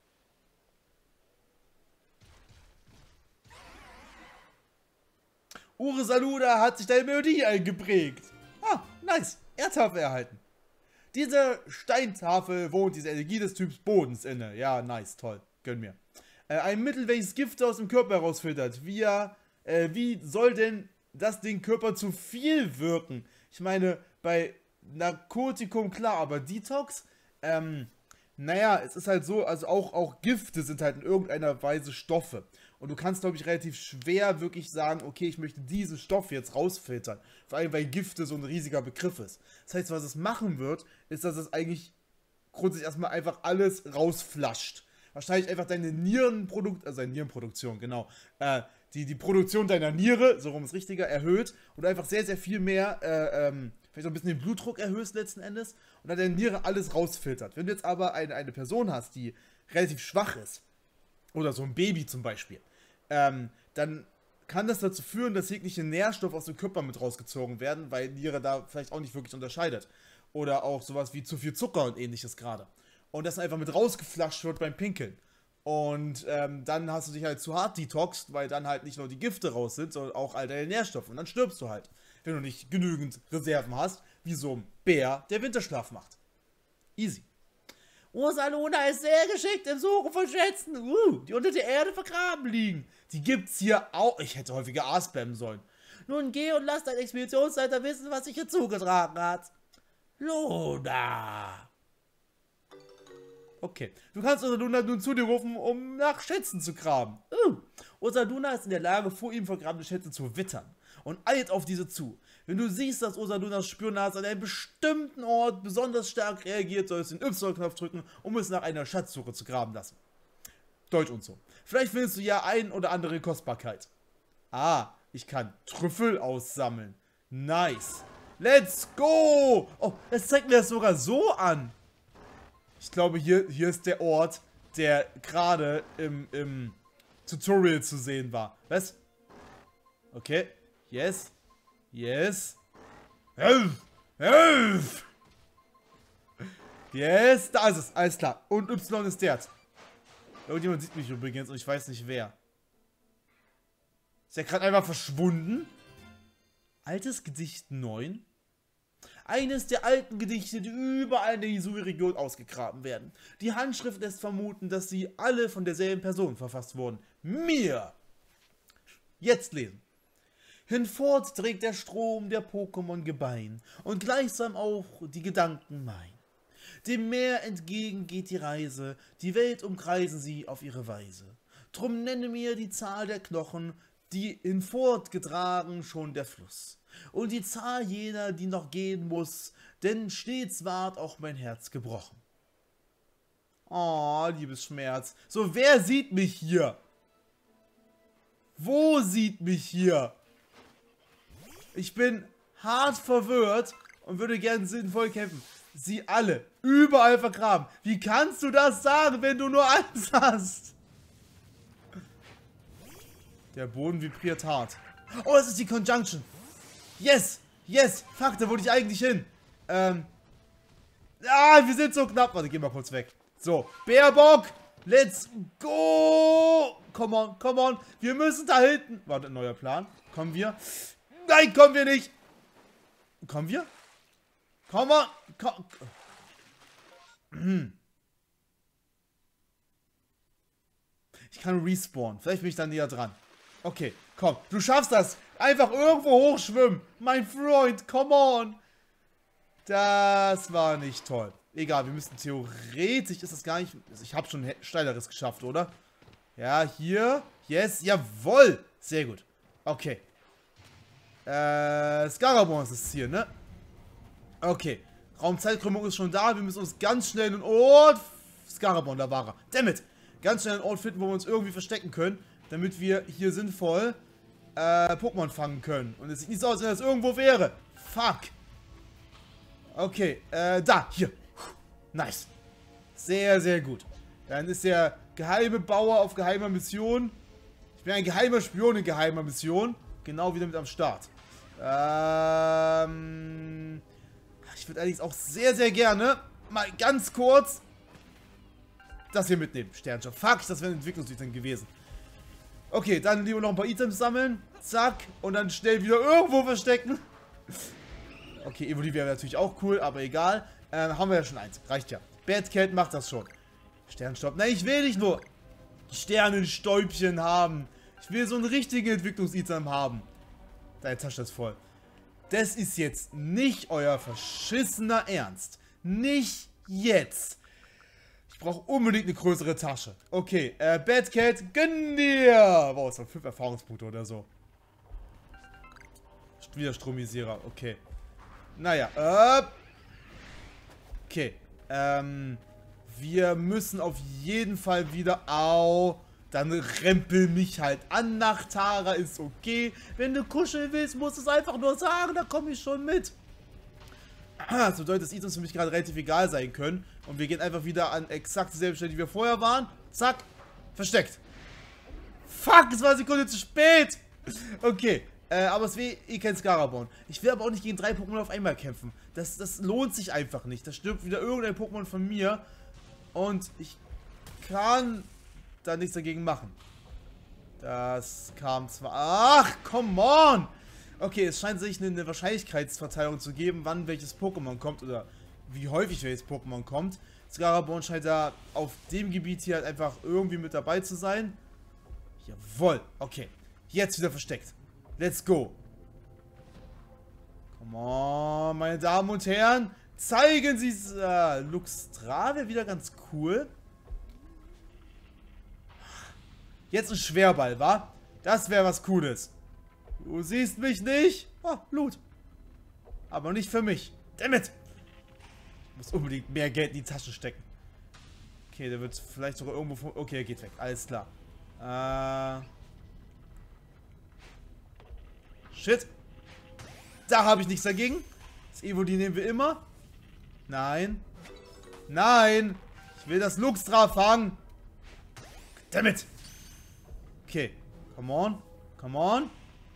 Ursaluna hat sich deine Melodie eingeprägt. Ah, nice. Erdtafel erhalten. Diese Steintafel wohnt diese Energie des Typs Bodens inne. Ja, nice, toll. Gönn mir. Ein Mittel, welches Gifte aus dem Körper herausfiltert. Wie soll denn das den Körper zu viel wirken? Ich meine, bei Narkotikum klar, aber Detox, naja, es ist halt so, also auch Gifte sind halt in irgendeiner Weise Stoffe. Und du kannst, glaube ich, relativ schwer wirklich sagen, okay, ich möchte diesen Stoff jetzt rausfiltern. Vor allem, weil Gifte so ein riesiger Begriff ist. Das heißt, was es machen wird, ist, dass es eigentlich grundsätzlich erstmal einfach alles rausflasht. Wahrscheinlich einfach deine Nierenproduktion, genau, die Produktion deiner Niere, so rum ist richtiger, erhöht und einfach sehr, sehr viel mehr, vielleicht auch ein bisschen den Blutdruck erhöhst letzten Endes und dann deine Niere alles rausfiltert. Wenn du jetzt aber eine Person hast, die relativ schwach ist, oder so ein Baby zum Beispiel, dann kann das dazu führen, dass jegliche Nährstoffe aus dem Körper mit rausgezogen werden, weil Niere da vielleicht auch nicht wirklich unterscheidet. Oder auch sowas wie zu viel Zucker und ähnliches gerade. Und das einfach mit rausgeflasht wird beim Pinkeln. Und dann hast du dich halt zu hart detoxt, weil dann halt nicht nur die Gifte raus sind, sondern auch all deine Nährstoffe. Und dann stirbst du halt, wenn du nicht genügend Reserven hast, wie so ein Bär, der Winterschlaf macht. Easy. Ursa Luna ist sehr geschickt im Suchen von Schätzen, die unter der Erde vergraben liegen. Die gibt's hier auch. Ich hätte häufiger A spammen sollen. Nun geh und lass dein Expeditionsleiter wissen, was sich hier zugetragen hat. Luna. Okay. Du kannst Ursa Luna nun zu dir rufen, um nach Schätzen zu graben. Ursa Luna ist in der Lage, vor ihm vergrabene Schätze zu wittern und eilt auf diese zu. Wenn du siehst, dass Ursa Lunas Spürnase an einem bestimmten Ort besonders stark reagiert, sollst du den Y-Knopf drücken, um es nach einer Schatzsuche zu graben lassen. Deutsch und so. Vielleicht findest du ja ein oder andere Kostbarkeit. Ah, ich kann Trüffel aussammeln. Nice. Let's go! Oh, es zeigt mir das sogar so an. Ich glaube, hier ist der Ort, der gerade im Tutorial zu sehen war. Was? Okay. Yes. Yes. Helf! Helf! Yes, da ist es. Alles klar. Und Y ist der. Irgendjemand sieht mich übrigens und ich weiß nicht wer. Ist der gerade einfach verschwunden? Altes Gedicht 9. Eines der alten Gedichte, die überall in der Hisui-Region ausgegraben werden. Die Handschrift lässt vermuten, dass sie alle von derselben Person verfasst wurden. Mir! Jetzt lesen. Hinfort trägt der Strom der Pokémon Gebein und gleichsam auch die Gedanken mein. Dem Meer entgegen geht die Reise, die Welt umkreisen sie auf ihre Weise. Drum nenne mir die Zahl der Knochen, die hinfortgetragen schon der Fluss. Und die Zahl jener, die noch gehen muss, denn stets ward auch mein Herz gebrochen. Oh, Liebesschmerz. So, wer sieht mich hier? Wo sieht mich hier? Ich bin hart verwirrt und würde gerne sinnvoll kämpfen. Sie alle, überall vergraben. Wie kannst du das sagen, wenn du nur eins hast? Der Boden vibriert hart. Oh, das ist die Conjunction. Yes, yes. Fuck, da wollte ich eigentlich hin. Wir sind so knapp. Warte, geh mal kurz weg. So, Bärbock, let's go. Come on, come on. Wir müssen da hinten. Warte, neuer Plan. Kommen wir? Nein, kommen wir nicht. Kommen wir? Komm mal. Komm. Ich kann respawnen. Vielleicht bin ich dann näher dran. Okay, komm. Du schaffst das. Einfach irgendwo hochschwimmen. Mein Freund, come on. Das war nicht toll. Egal, wir müssen theoretisch, ist das gar nicht... Ich habe schon Steileres geschafft, oder? Ja, hier. Yes, jawohl. Sehr gut. Okay. Scarabon ist das Ziel, ne? Okay. Raumzeitkrümmung ist schon da. Wir müssen uns ganz schnell einen Ort... Scarabon, da war er. Dammit. Ganz schnell einen Ort finden, wo wir uns irgendwie verstecken können, damit wir hier sinnvoll Pokémon fangen können. Und es sieht nicht so aus, als wenn das irgendwo wäre. Fuck. Okay, da, hier. Nice. Sehr, sehr gut. Dann ist der geheime Bauer auf geheimer Mission. Ich bin ein geheimer Spion in geheimer Mission. Genau wieder mit am Start. Ich würde allerdings auch sehr, sehr gerne mal ganz kurz das hier mitnehmen. Sternjob. Fuck, das wäre ein Entwicklungsitem gewesen. Okay, dann lieber noch ein paar Items sammeln. Zack. Und dann schnell wieder irgendwo verstecken. Okay, Evoli wäre natürlich auch cool, aber egal. Haben wir ja schon eins. Reicht ja. Batcat macht das schon. Sternstopp. Nein, ich will nicht nur Sternenstäubchen haben. Ich will so einen richtigen Entwicklungsitem haben. Deine Tasche ist voll. Das ist jetzt nicht euer verschissener Ernst. Nicht jetzt. Ich brauche unbedingt eine größere Tasche. Okay, Batcat, gönn dir! Wow, es waren 5 Erfahrungspunkte oder so. Wieder Stromisierer, okay. Naja, okay. Wir müssen auf jeden Fall wieder... Au! dann rempel mich halt an nach Tara, ist okay. Wenn du kuscheln willst, musst du es einfach nur sagen, da komme ich schon mit. Das bedeutet, dass Items für mich gerade relativ egal sein können. Und wir gehen einfach wieder an exakt dieselbe Stelle, die wir vorher waren. Zack, versteckt. Fuck, es war eine Sekunde zu spät. Okay, aber es will eh kein Scarabon. Ich will aber auch nicht gegen 3 Pokémon auf einmal kämpfen. Das lohnt sich einfach nicht. Da stirbt wieder irgendein Pokémon von mir. Und ich kann da nichts dagegen machen. Das kam zwar... Ach, come on! Okay, es scheint sich eine Wahrscheinlichkeitsverteilung zu geben, wann welches Pokémon kommt oder wie häufig welches Pokémon kommt. Scarabon scheint da auf dem Gebiet hier halt einfach irgendwie mit dabei zu sein. Jawohl, okay. Jetzt wieder versteckt. Let's go. Come on, meine Damen und Herren. Zeigen Sie es. Luxtra wäre wieder ganz cool. Jetzt ein Schwerball, wa? Das wäre was Cooles. Du siehst mich nicht. Oh, Blut. Aber nicht für mich. Dammit. Ich muss unbedingt mehr Geld in die Taschen stecken. Okay, der wird vielleicht sogar irgendwo... Okay, er geht weg. Alles klar. Shit. Da habe ich nichts dagegen. Das Evoli nehmen wir immer. Nein. Nein. Ich will das Luxtra fangen. Dammit. Okay. Come on. Come on.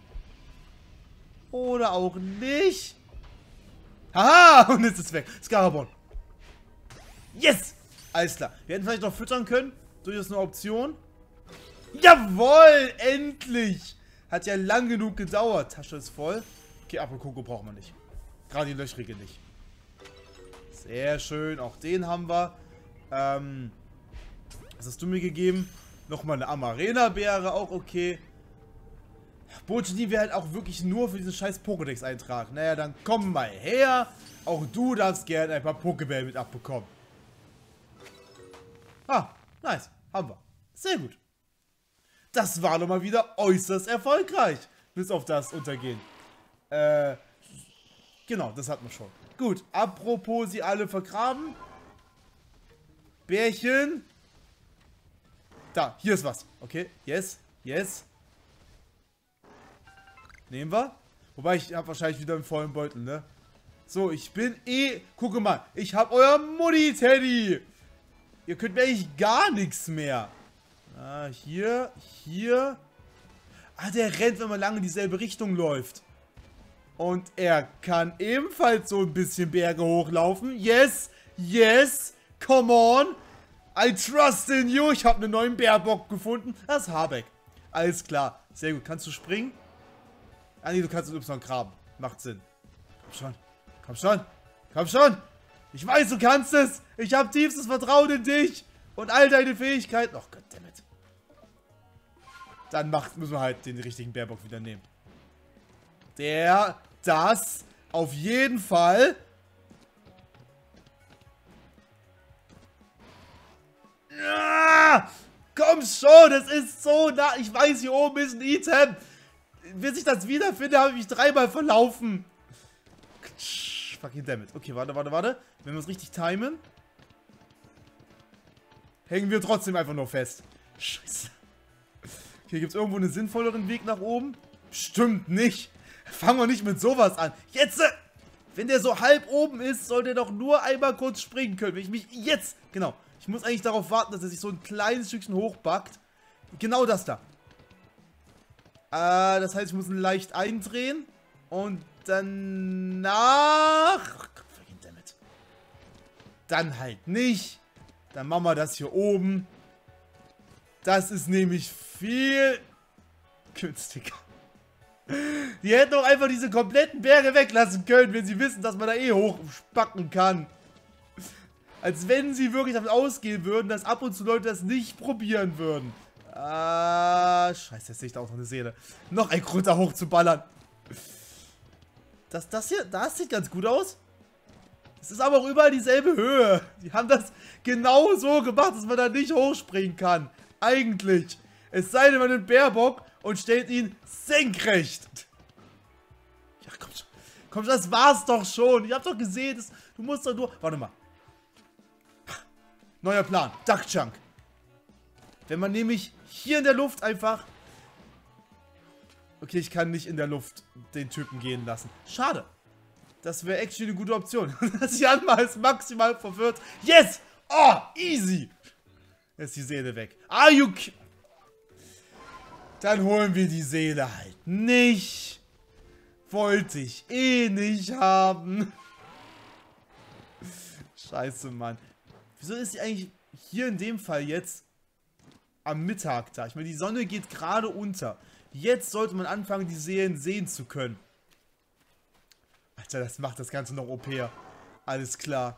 Oder auch nicht. Haha. Und jetzt ist es weg. Scarabon. Yes. Alles klar. Wir hätten vielleicht noch füttern können. Durchaus eine Option. Jawohl. Endlich. Hat ja lang genug gedauert. Tasche ist voll. Okay, Aprikoko brauchen wir nicht. Gerade die löchrige nicht. Sehr schön. Auch den haben wir. Was hast du mir gegeben? Nochmal eine Amarena-Beere. Auch okay. Bochini wäre halt auch wirklich nur für diesen scheiß Pokédex-Eintrag. Naja, dann komm mal her. Auch du darfst gerne ein paar Pokébälle mit abbekommen. Ah, nice. Haben wir. Sehr gut. Das war doch mal wieder äußerst erfolgreich. Bis auf das Untergehen. Genau, das hatten wir schon. Gut, apropos sie alle vergraben. Bärchen. Da, hier ist was. Okay, yes, yes. Nehmen wir. Wobei, ich habe wahrscheinlich wieder einen vollen Beutel, ne? So, ich bin Gucke mal, ich habe euer Mutti-Teddy. Ihr könnt mir eigentlich gar nichts mehr. Ah, hier, hier. Ah, der rennt, wenn man lange in dieselbe Richtung läuft. Und er kann ebenfalls so ein bisschen Berge hochlaufen. Yes, yes, come on. I trust in you. Ich habe einen neuen Bärbock gefunden. Das ist Habeck. Alles klar. Sehr gut. Kannst du springen? Ah, nee, du kannst mit Y graben. Macht Sinn. Komm schon. Komm schon. Komm schon. Ich weiß, du kannst es. Ich habe tiefstes Vertrauen in dich. Und all deine Fähigkeiten. Oh Goddammit. Dann müssen wir halt den richtigen Bärbock wieder nehmen. Das auf jeden Fall. Ah, komm schon, das ist so nah. Ich weiß, hier oben ist ein Item. Bis ich das wiederfinde, habe ich mich 3-mal verlaufen. Fucking dammit. Okay, warte. Wenn wir es richtig timen, hängen wir trotzdem einfach nur fest. Scheiße. Okay, gibt es irgendwo einen sinnvolleren Weg nach oben? Bestimmt nicht. Fangen wir nicht mit sowas an. Jetzt! Wenn der so halb oben ist, soll der doch nur einmal kurz springen können. Wenn ich mich jetzt... Genau. Ich muss eigentlich darauf warten, dass er sich so ein kleines Stückchen hochbackt. Genau das da. Das heißt, ich muss ihn leicht eindrehen. Und danach... Fucking dammit. Dann halt nicht. Dann machen wir das hier oben. Das ist nämlich viel günstiger. Die hätten doch einfach diese kompletten Berge weglassen können, wenn sie wissen, dass man da eh hochspacken kann. Als wenn sie wirklich davon ausgehen würden, dass ab und zu Leute das nicht probieren würden. Scheiße, jetzt sehe ich da auch noch eine Seele. Noch ein Krütter hochzuballern. Das sieht ganz gut aus. Es ist aber auch überall dieselbe Höhe. Die haben das genau so gemacht, dass man da nicht hochspringen kann. Eigentlich. Es sei denn, man nimmt Bärbock und stellt ihn senkrecht. Ja, komm schon. Komm schon, das war's doch schon. Ich hab doch gesehen, du musst doch nur... Warte mal. Neuer Plan. Duck Chunk. Wenn man nämlich hier in der Luft einfach... Okay, ich kann nicht in der Luft den Typen gehen lassen. Schade. Das wäre actually eine gute Option. Das Janma ist maximal verwirrt. Yes! Oh, easy! Jetzt ist die Seele weg. Are you... Dann holen wir die Seele halt nicht. Wollte ich eh nicht haben. Scheiße, Mann. Wieso ist die eigentlich hier in dem Fall jetzt am Mittag da? Ich meine, die Sonne geht gerade unter. Jetzt sollte man anfangen, die Seelen sehen zu können. Alter, das macht das Ganze noch OPer. Alles klar.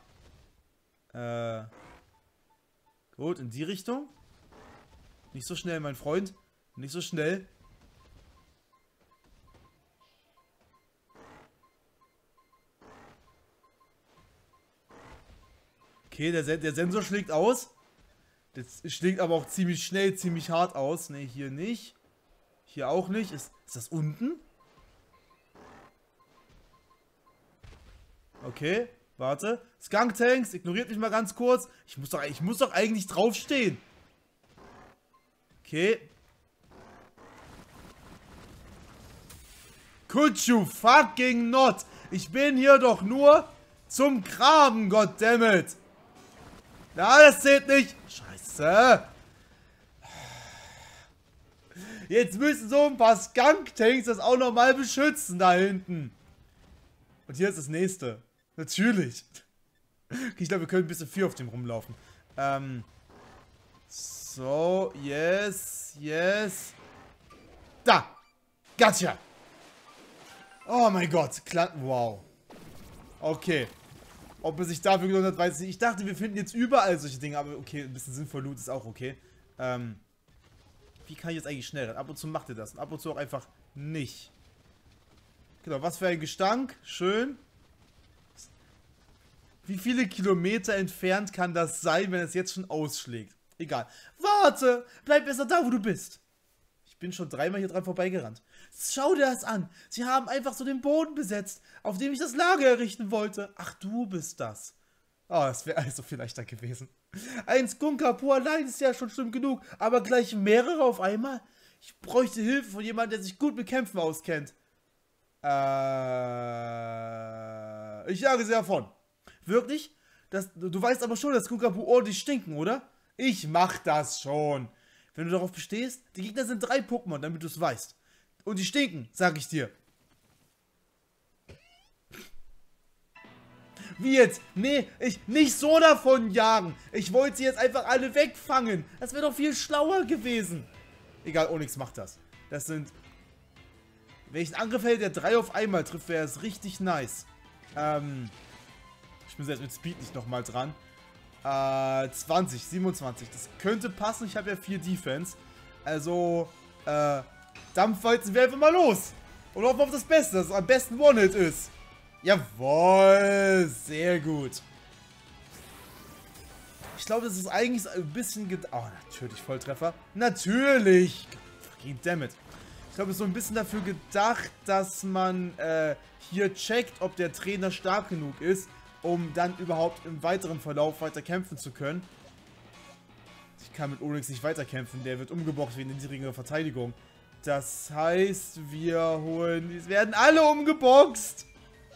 Gut, in die Richtung. Nicht so schnell, mein Freund. Nicht so schnell. Okay, der Sensor schlägt aus. Das schlägt aber auch ziemlich schnell, ziemlich hart aus. Ne, hier nicht. Hier auch nicht. Ist das unten? Okay, warte. Skunk-Tanks, ignoriert mich mal ganz kurz. Ich muss doch eigentlich draufstehen. Okay. Could you fucking not? Ich bin hier doch nur zum Graben, goddammit. Na, das zählt nicht. Scheiße. Jetzt müssen so ein paar Skunk-Tanks das auch nochmal beschützen da hinten. Und hier ist das nächste. Natürlich. Okay, ich glaube, wir können ein bisschen viel auf dem rumlaufen. So, yes, yes. Da. Gotcha. Oh mein Gott. Wow. Okay. Ob er sich dafür gelohnt hat, weiß ich nicht. Ich dachte, wir finden jetzt überall solche Dinge, aber okay, ein bisschen sinnvoll Loot ist auch okay. Wie kann ich jetzt eigentlich schnell rennen? Ab und zu macht er das und ab und zu auch einfach nicht. Genau, was für ein Gestank. Schön. Wie viele Kilometer entfernt kann das sein, wenn es jetzt schon ausschlägt? Egal. Warte! Bleib besser da, wo du bist. Ich bin schon dreimal hier dran vorbeigerannt. Schau dir das an. Sie haben einfach so den Boden besetzt, auf dem ich das Lager errichten wollte. Ach, du bist das. Oh, das wäre also viel leichter gewesen. Ein Skunkapur allein ist ja schon schlimm genug, aber gleich mehrere auf einmal? Ich bräuchte Hilfe von jemandem, der sich gut mit Kämpfen auskennt. Ich jage sie davon. Wirklich? Du weißt aber schon, dass Skunkapur ordentlich stinken, oder? Ich mach das schon. Wenn du darauf bestehst, die Gegner sind 3 Pokémon, damit du es weißt. Und die stinken, sag ich dir. Wie jetzt? Nee, nicht so davon jagen. Ich wollte sie jetzt einfach alle wegfangen. Das wäre doch viel schlauer gewesen. Egal, Onyx macht das. Das sind... Wenn ich einen Angriff hätte, der 3 auf einmal trifft, wäre es richtig nice. Ich bin jetzt mit Speed nicht nochmal dran. 20, 27. Das könnte passen. Ich habe ja 4 Defense. Also, Dampfwalzen wir einfach mal los. Und hoffen auf das Beste, dass es am besten One-Hit ist. Jawohl, sehr gut. Ich glaube, das ist eigentlich ein bisschen... Oh, natürlich, Volltreffer. Natürlich. Fucking dammit. Ich glaube, es ist so ein bisschen dafür gedacht, dass man hier checkt, ob der Trainer stark genug ist, um dann überhaupt im weiteren Verlauf weiter kämpfen zu können. Ich kann mit Onyx nicht weiterkämpfen, der wird umgeboxt wegen niedriger Verteidigung. Das heißt, wir werden alle umgeboxt.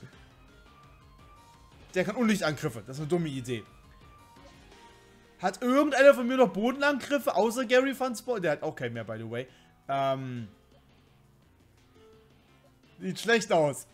Der kann Unlichtangriffe, das ist eine dumme Idee. Hat irgendeiner von mir noch Bodenangriffe, außer Gary Funsport? Der hat auch keinen mehr, by the way. Sieht schlecht aus.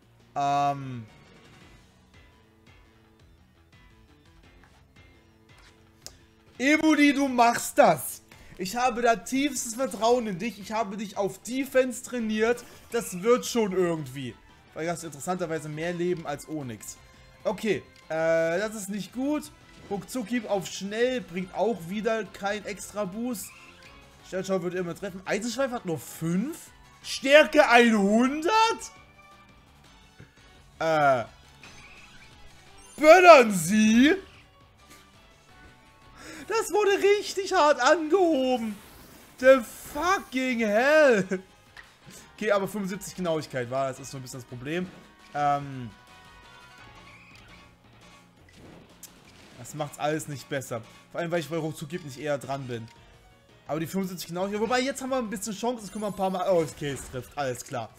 Ebudi, du machst das. Ich habe da tiefstes Vertrauen in dich. Ich habe dich auf Defense trainiert. Das wird schon irgendwie. Weil du hast interessanterweise mehr Leben als Onyx. Okay, das ist nicht gut. Ruckzucki auf schnell bringt auch wieder kein extra Boost. Sternschau wird immer treffen. Eisenschweif hat nur 5. Stärke 100? Böllern Sie? Das wurde richtig hart angehoben. The fucking hell. Okay, aber 75 Genauigkeit war, das ist so ein bisschen das Problem. Das macht's alles nicht besser. Vor allem, weil ich bei Ruckzucki nicht eher dran bin. Aber die 75 genau hier. Wobei, jetzt haben wir ein bisschen Chance. Jetzt können wir ein paar Mal... Oh, okay, es trifft. Alles klar.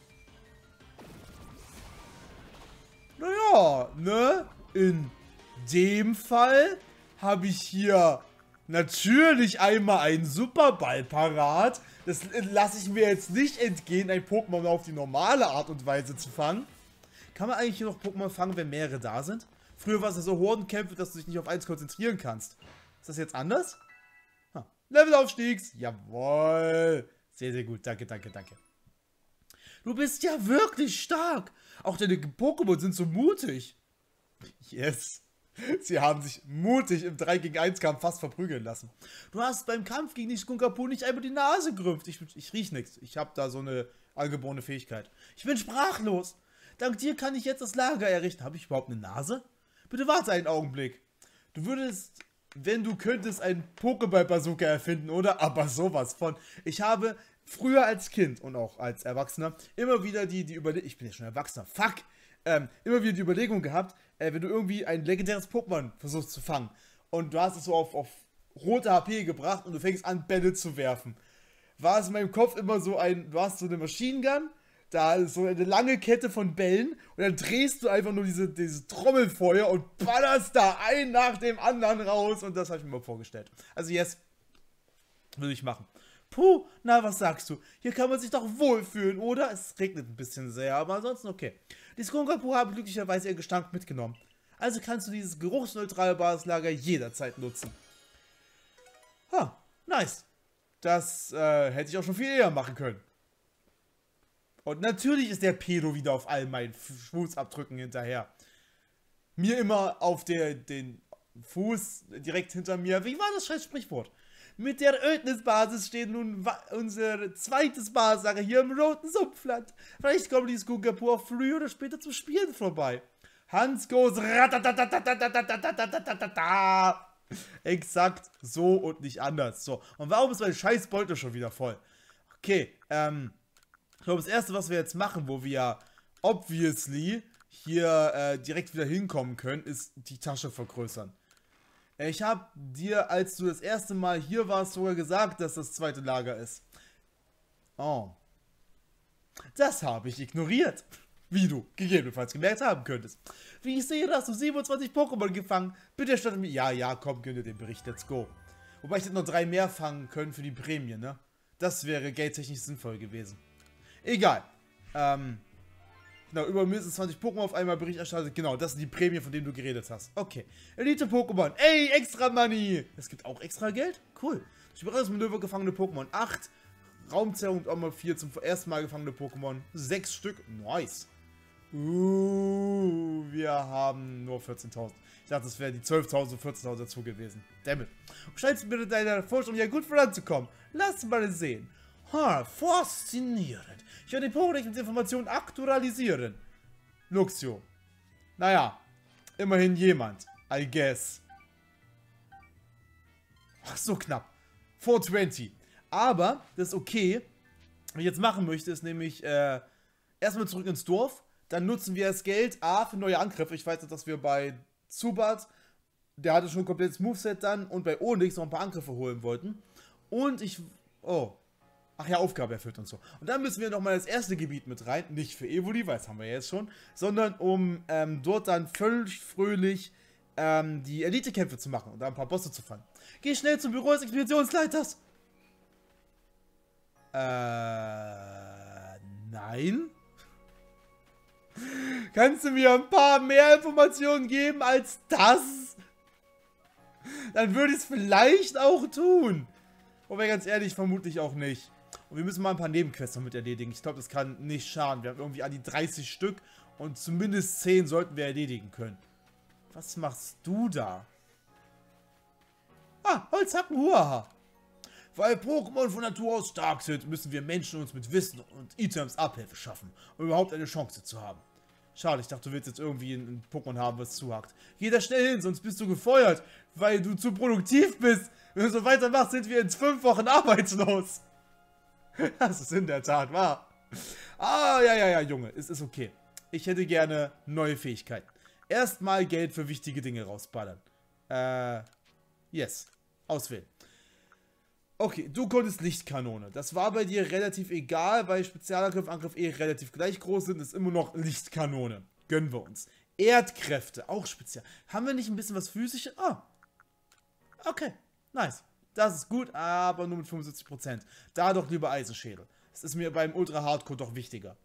Naja, ne? In dem Fall habe ich hier natürlich einmal einen Superball parat. Das lasse ich mir jetzt nicht entgehen, ein Pokémon auf die normale Art und Weise zu fangen. Kann man eigentlich hier noch Pokémon fangen, wenn mehrere da sind? Früher war es ja so Hordenkämpfe, dass du dich nicht auf eins konzentrieren kannst. Ist das jetzt anders? Levelaufstiegs. Jawohl. Sehr, sehr gut. Danke, danke, danke. Du bist ja wirklich stark. Auch deine Pokémon sind so mutig. Yes. Sie haben sich mutig im 3 gegen 1 Kampf fast verprügeln lassen. Du hast beim Kampf gegen die Skunkapu nicht einmal die Nase gerümpft. Ich riech nichts. Ich habe da so eine angeborene Fähigkeit. Ich bin sprachlos. Dank dir kann ich jetzt das Lager errichten. Habe ich überhaupt eine Nase? Bitte warte einen Augenblick. Du würdest, wenn du könntest, einen Pokéball-Bazooka erfinden, oder? Aber sowas von. Ich habe früher als Kind und auch als Erwachsener immer wieder die Überlegung, ich bin ja schon Erwachsener, fuck, immer wieder die Überlegung gehabt, wenn du irgendwie ein legendäres Pokémon versuchst zu fangen und du hast es so auf rote HP gebracht und du fängst an, Bälle zu werfen, war es in meinem Kopf immer so du hast so eine Machine Gun, da ist so eine lange Kette von Bällen und dann drehst du einfach nur diese Trommelfeuer und ballerst da ein nach dem anderen raus und das habe ich mir mal vorgestellt. Also yes, würde ich machen. Puh, na, was sagst du? Hier kann man sich doch wohlfühlen, oder? Es regnet ein bisschen sehr, aber ansonsten okay. Die Skunkapu haben glücklicherweise ihren Gestank mitgenommen. Also kannst du dieses geruchsneutrale Basislager jederzeit nutzen. Ha, nice. Das hätte ich auch schon viel eher machen können. Und natürlich ist der Pedo wieder auf all meinen Fußabdrücken hinterher. Mir immer auf den Fuß direkt hinter mir. Wie war das scheiß Sprichwort? Mit der Ödnisbasis steht nun unser zweites Basislager hier im roten Sumpfland. Vielleicht kommen die Skunkapu auch früher oder später zum Spielen vorbei. Hans goes ratatatatatatatatatatata. Exakt so und nicht anders. So, und warum ist mein scheiß Beutel schon wieder voll? Okay, ich glaube, das erste, was wir jetzt machen, wo wir ja obviously hier direkt wieder hinkommen können, ist die Tasche vergrößern. Ich habe dir, als du das erste Mal hier warst, sogar gesagt, dass das zweite Lager ist. Oh. Das habe ich ignoriert. Wie du gegebenenfalls gemerkt haben könntest. Wie ich sehe, hast du 27 Pokémon gefangen. Bitte statt mir... Ja, komm, gönn dir den Bericht, let's go. Wobei ich hätte noch 3 mehr fangen können für die Prämie, ne? Das wäre geldtechnisch sinnvoll gewesen. Egal. Genau, über mindestens 20 Pokémon auf einmal Bericht erstattet. Genau, das sind die Prämien, von denen du geredet hast. Okay. Elite-Pokémon. Ey, extra Money. Es gibt auch extra Geld? Cool. Ich bereits mit Löwe gefangene Pokémon. 8. Raumzerrung und auch mal 4 zum ersten Mal gefangene Pokémon. 6 Stück. Nice. Wir haben nur 14.000. Ich dachte, das wären die 12.000 und 14.000 dazu gewesen. Dammit. Scheinst du mir deiner Forschung ja gut voranzukommen. Lass mal sehen. Faszinierend. Ich werde den Pokédex mit Informationen aktualisieren. Luxio. Naja, immerhin jemand. I guess. Ach, so knapp. 420. Aber, das ist okay. Was ich jetzt machen möchte, ist nämlich erstmal zurück ins Dorf. Dann nutzen wir das Geld A für neue Angriffe. Ich weiß nicht, dass wir bei Zubat, der hatte schon ein komplettes Moveset dann, und bei Onix noch ein paar Angriffe holen wollten. Und ich... Oh. Ach ja, Aufgabe erfüllt und so. Und dann müssen wir nochmal das erste Gebiet mit rein. Nicht für Evoli, weil das haben wir jetzt schon. Sondern um dort dann völlig fröhlich die Elite-Kämpfe zu machen und da ein paar Bosse zu fangen. Geh schnell zum Büro des Expeditionsleiters. Nein. Kannst du mir ein paar mehr Informationen geben als das? Dann würde ich es vielleicht auch tun. Wobei, ganz ehrlich, vermutlich auch nicht. Und wir müssen mal ein paar Nebenquests noch mit erledigen. Ich glaube, das kann nicht schaden. Wir haben irgendwie an die 30 Stück und zumindest 10 sollten wir erledigen können. Was machst du da? Ah, Holzhacken Huaha. Weil Pokémon von Natur aus stark sind, müssen wir Menschen uns mit Wissen und Items Abhilfe schaffen, um überhaupt eine Chance zu haben. Schade, ich dachte, du willst jetzt irgendwie ein Pokémon haben, was zuhackt. Geh da schnell hin, sonst bist du gefeuert, weil du zu produktiv bist. Wenn du so weitermachst, sind wir in 5 Wochen arbeitslos. Das ist in der Tat wahr. Ah, ja, Junge, es ist okay. Ich hätte gerne neue Fähigkeiten. Erstmal Geld für wichtige Dinge rausballern. Yes. Auswählen. Okay, du konntest Lichtkanone. Das war bei dir relativ egal, weil Spezialangriff, Angriff relativ gleich groß sind. Ist immer noch Lichtkanone. Gönnen wir uns. Erdkräfte, auch speziell. Haben wir nicht ein bisschen was Physisches? Ah, okay, nice. Das ist gut, aber nur mit 75%. Da doch lieber Eisenschädel. Das ist mir beim Ultra Hardcore doch wichtiger.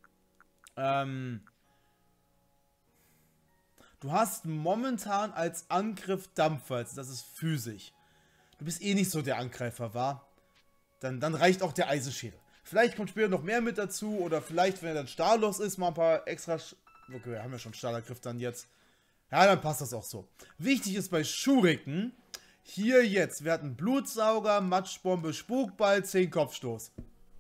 Du hast momentan als Angriff Dampfwalze. Das ist physisch. Du bist eh nicht so der Angreifer, wa? Dann reicht auch der Eisenschädel. Vielleicht kommt später noch mehr mit dazu. Oder vielleicht, wenn er dann stahllos ist, mal ein paar extra... Okay, wir haben ja schon Stahlangriff dann jetzt. Ja, dann passt das auch so. Wichtig ist bei Schuriken, hier jetzt, wir hatten Blutsauger, Matschbombe, Spukball, 10 Kopfstoß.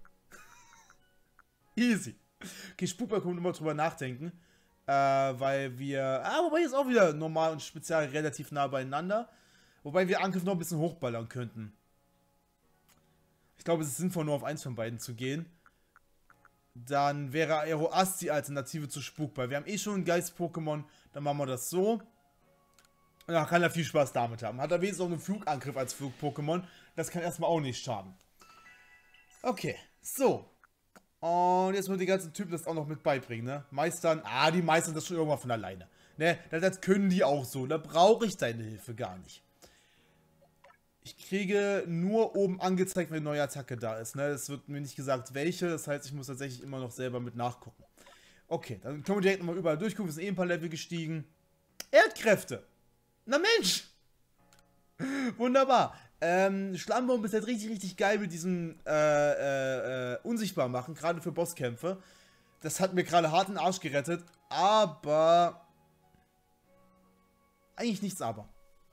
Easy. Okay, Spukball kommt immer drüber nachdenken. Weil wir... wobei ist auch wieder normal und spezial relativ nah beieinander. Wobei wir Angriff noch ein bisschen hochballern könnten. Ich glaube, es ist sinnvoll, nur auf eins von beiden zu gehen. Dann wäre Aeroast die Alternative zu Spukball. Wir haben eh schon ein Geist-Pokémon. Dann machen wir das so. Und dann kann er viel Spaß damit haben. Hat er wenigstens auch einen Flugangriff als Flug-Pokémon. Das kann erstmal auch nicht schaden. Okay, so. Und jetzt muss die ganzen Typen das auch noch mit beibringen, ne? Meistern, die meistern das schon irgendwann von alleine. Ne, das können die auch so. Da brauche ich deine Hilfe gar nicht. Ich kriege nur oben angezeigt, wenn eine neue Attacke da ist. Ne? Es wird mir nicht gesagt, welche. Das heißt, ich muss tatsächlich immer noch selber mit nachgucken. Okay, dann können wir direkt nochmal überall durchgucken. Wir sind eh ein paar Level gestiegen. Erdkräfte. Na Mensch. Wunderbar. Schlammbombe ist halt richtig geil mit diesem unsichtbar machen. Gerade für Bosskämpfe. Das hat mir gerade hart den Arsch gerettet. Aber... eigentlich nichts aber.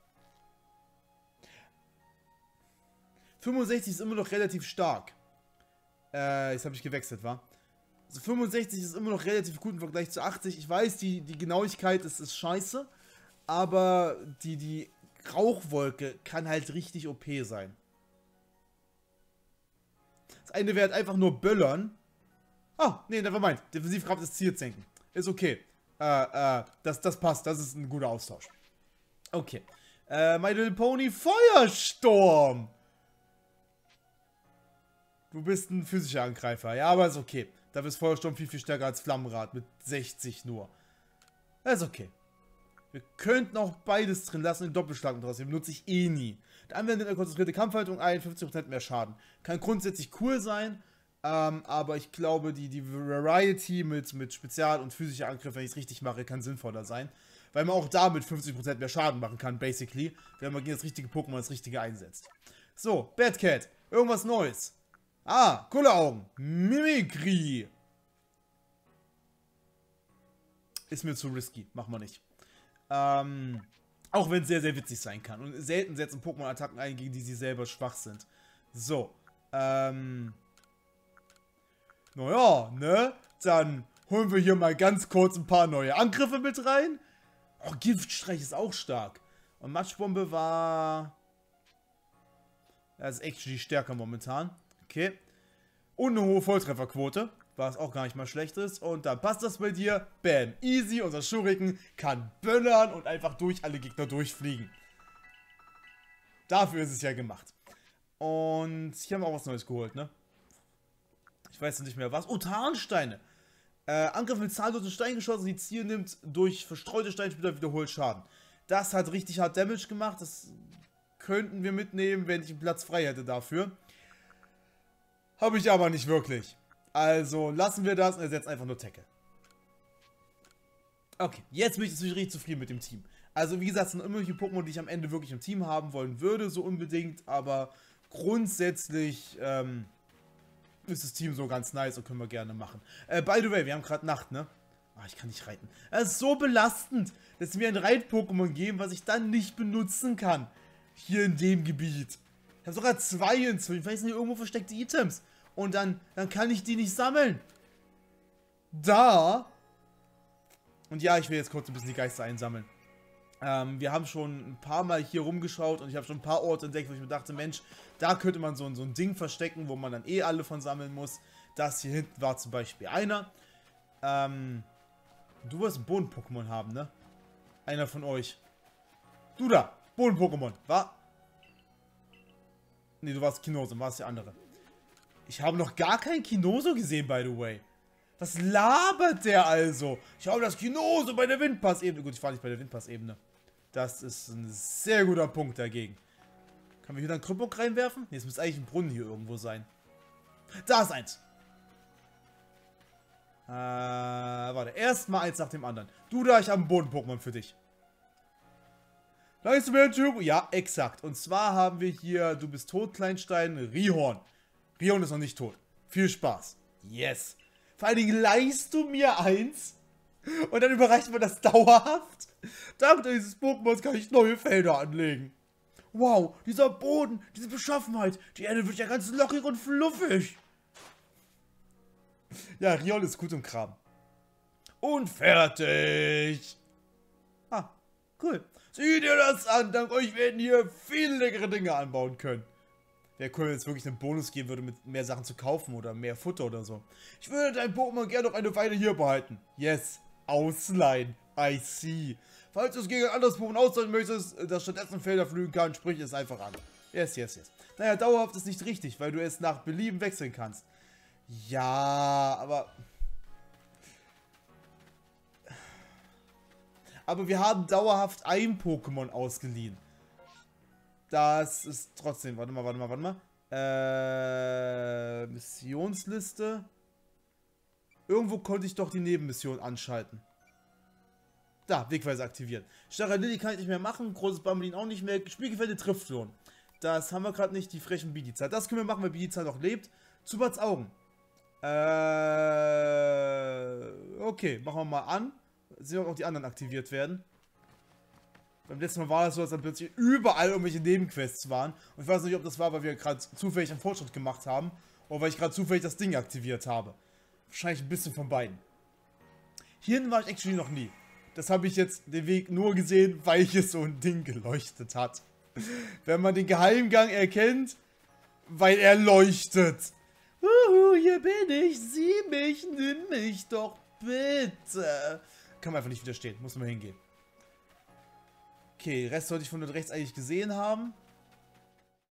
65 ist immer noch relativ stark. Jetzt habe ich gewechselt, wa? Also 65 ist immer noch relativ gut im Vergleich zu 80. Ich weiß, die Genauigkeit ist scheiße. Aber die Rauchwolke kann halt richtig OP sein. Das eine wäre halt einfach nur böllern. Nee, nevermind. Defensivkraft ist Ziel senken. Ist okay. Das passt. Das ist ein guter Austausch. Okay. My Little Pony Feuersturm. Du bist ein physischer Angreifer. Ja, aber ist okay. Dafür ist Feuersturm viel stärker als Flammenrad. Mit 60 nur. Das ist okay. Wir könnten auch beides drin lassen, den Doppelschlag und trotzdem benutze ich eh nie. Der Anwender nimmt eine konzentrierte Kampfhaltung ein, 50% mehr Schaden. Kann grundsätzlich cool sein, aber ich glaube, die Variety mit Spezial- und physischer Angriff, wenn ich es richtig mache, kann sinnvoller sein. Weil man auch damit 50% mehr Schaden machen kann, basically, wenn man gegen das richtige Pokémon das richtige einsetzt. So, Batcat, irgendwas Neues. Kulleraugen, Mimikry. Ist mir zu risky, machen wir nicht. Auch wenn es sehr witzig sein kann. Und selten setzen Pokémon Attacken ein, gegen die sie selber schwach sind. So. Naja, ne? Dann holen wir hier mal ganz kurz ein paar neue Angriffe mit rein. Oh, Giftstreich ist auch stark. Und Matschbombe war... Das ist actually stärker momentan. Okay. Und eine hohe Volltrefferquote. Was auch gar nicht mal schlecht ist. Und dann passt das bei dir. Bam. Easy. Unser Schuriken kann böllern und einfach durch alle Gegner durchfliegen. Dafür ist es ja gemacht. Und hier haben wir auch was Neues geholt, ne? Ich weiß nicht mehr was. Oh, Tarnsteine. Angriff mit zahllosen Steingeschossen, die Ziel nimmt durch verstreute Steinspieler wiederholt Schaden. Das hat richtig hart Damage gemacht. Das könnten wir mitnehmen, wenn ich einen Platz frei hätte dafür. Habe ich aber nicht wirklich. Also lassen wir das und ersetzen einfach nur Tackle. Okay, jetzt bin ich natürlich richtig zufrieden mit dem Team. Also wie gesagt, es sind immer welche Pokémon, die ich am Ende wirklich im Team haben wollen würde, so unbedingt. Aber grundsätzlich ist das Team so ganz nice und können wir gerne machen. By the way, wir haben gerade Nacht, ne? Ich kann nicht reiten. Es ist so belastend, dass sie mir ein Reit-Pokémon geben, was ich dann nicht benutzen kann. Hier in dem Gebiet. Ich habe sogar 2 inzwischen. Ich weiß nicht, irgendwo versteckte Items. Und dann kann ich die nicht sammeln. Da. Und ja, ich will jetzt kurz ein bisschen die Geister einsammeln. Wir haben schon ein paar Mal hier rumgeschaut und ich habe schon ein paar Orte entdeckt, wo ich mir dachte, Mensch, da könnte man so ein Ding verstecken, wo man dann eh alle von sammeln muss. Das hier hinten war zum Beispiel einer. Du wirst ein Boden-Pokémon haben, ne? Einer von euch. Du da, Boden-Pokémon, wa? Ne, du warst Kinoso, warst der andere. Ich habe noch gar keinen Kinoso gesehen, by the way. Was labert der also? Ich habe das Kinoso bei der Windpass-Ebene. Gut, ich war nicht bei der Windpass-Ebene. Das ist ein sehr guter Punkt dagegen. Können wir hier dann Krüppbock reinwerfen? Ne, es muss eigentlich ein Brunnen hier irgendwo sein. Da ist eins. Warte. Erstmal eins nach dem anderen. Du da, ich habe einen Boden-Pokémon für dich. Leist du mir ein Turbo? Ja, exakt. Und zwar haben wir hier, du bist tot, Kleinstein, Rihorn. Rihorn ist noch nicht tot. Viel Spaß. Yes. Vor allen Dingen leihst du mir eins und dann überreicht man das dauerhaft. Dank dieses Pokémons kann ich neue Felder anlegen. Wow, dieser Boden, diese Beschaffenheit, die Erde wird ja ganz lockig und fluffig. Ja, Rihorn ist gut im Kram. Und fertig. Ah, cool. Sieh dir das an, dank euch werden hier viele leckere Dinge anbauen können. Wäre cool, wenn es wirklich einen Bonus geben würde, mit mehr Sachen zu kaufen oder mehr Futter oder so. Ich würde dein Pokémon gerne noch eine Weile hier behalten. Yes, ausleihen. I see. Falls du es gegen ein anderes Pokémon ausleihen möchtest, das stattdessen Felder flügen kann, sprich es einfach an. Yes, yes, yes. Naja, dauerhaft ist nicht richtig, weil du es nach Belieben wechseln kannst. Ja, aber... Aber wir haben dauerhaft ein Pokémon ausgeliehen. Das ist trotzdem... Warte mal. Missionsliste. Irgendwo konnte ich doch die Nebenmission anschalten. Da, Wegweise aktivieren. Starre Lilly kann ich nicht mehr machen. Großes Bambolin auch nicht mehr. Spielgefährte Triftlohn. Das haben wir gerade nicht. Die frechen Bidizar. Das können wir machen, weil Bidizar noch lebt. Zubats Augen. Okay, machen wir mal an. Sehen, ob auch die anderen aktiviert werden. Beim letzten Mal war das so, dass dann plötzlich überall irgendwelche Nebenquests waren. Und ich weiß nicht, ob das war, weil wir gerade zufällig einen Fortschritt gemacht haben. Oder weil ich gerade zufällig das Ding aktiviert habe. Wahrscheinlich ein bisschen von beiden. Hierhin war ich actually noch nie. Das habe ich jetzt den Weg nur gesehen, weil hier so ein Ding geleuchtet hat. Wenn man den Geheimgang erkennt, weil er leuchtet. Hier bin ich, sieh mich, nimm mich doch bitte. Kann man einfach nicht widerstehen, muss man hingehen. Okay, Rest sollte ich von dort rechts eigentlich gesehen haben.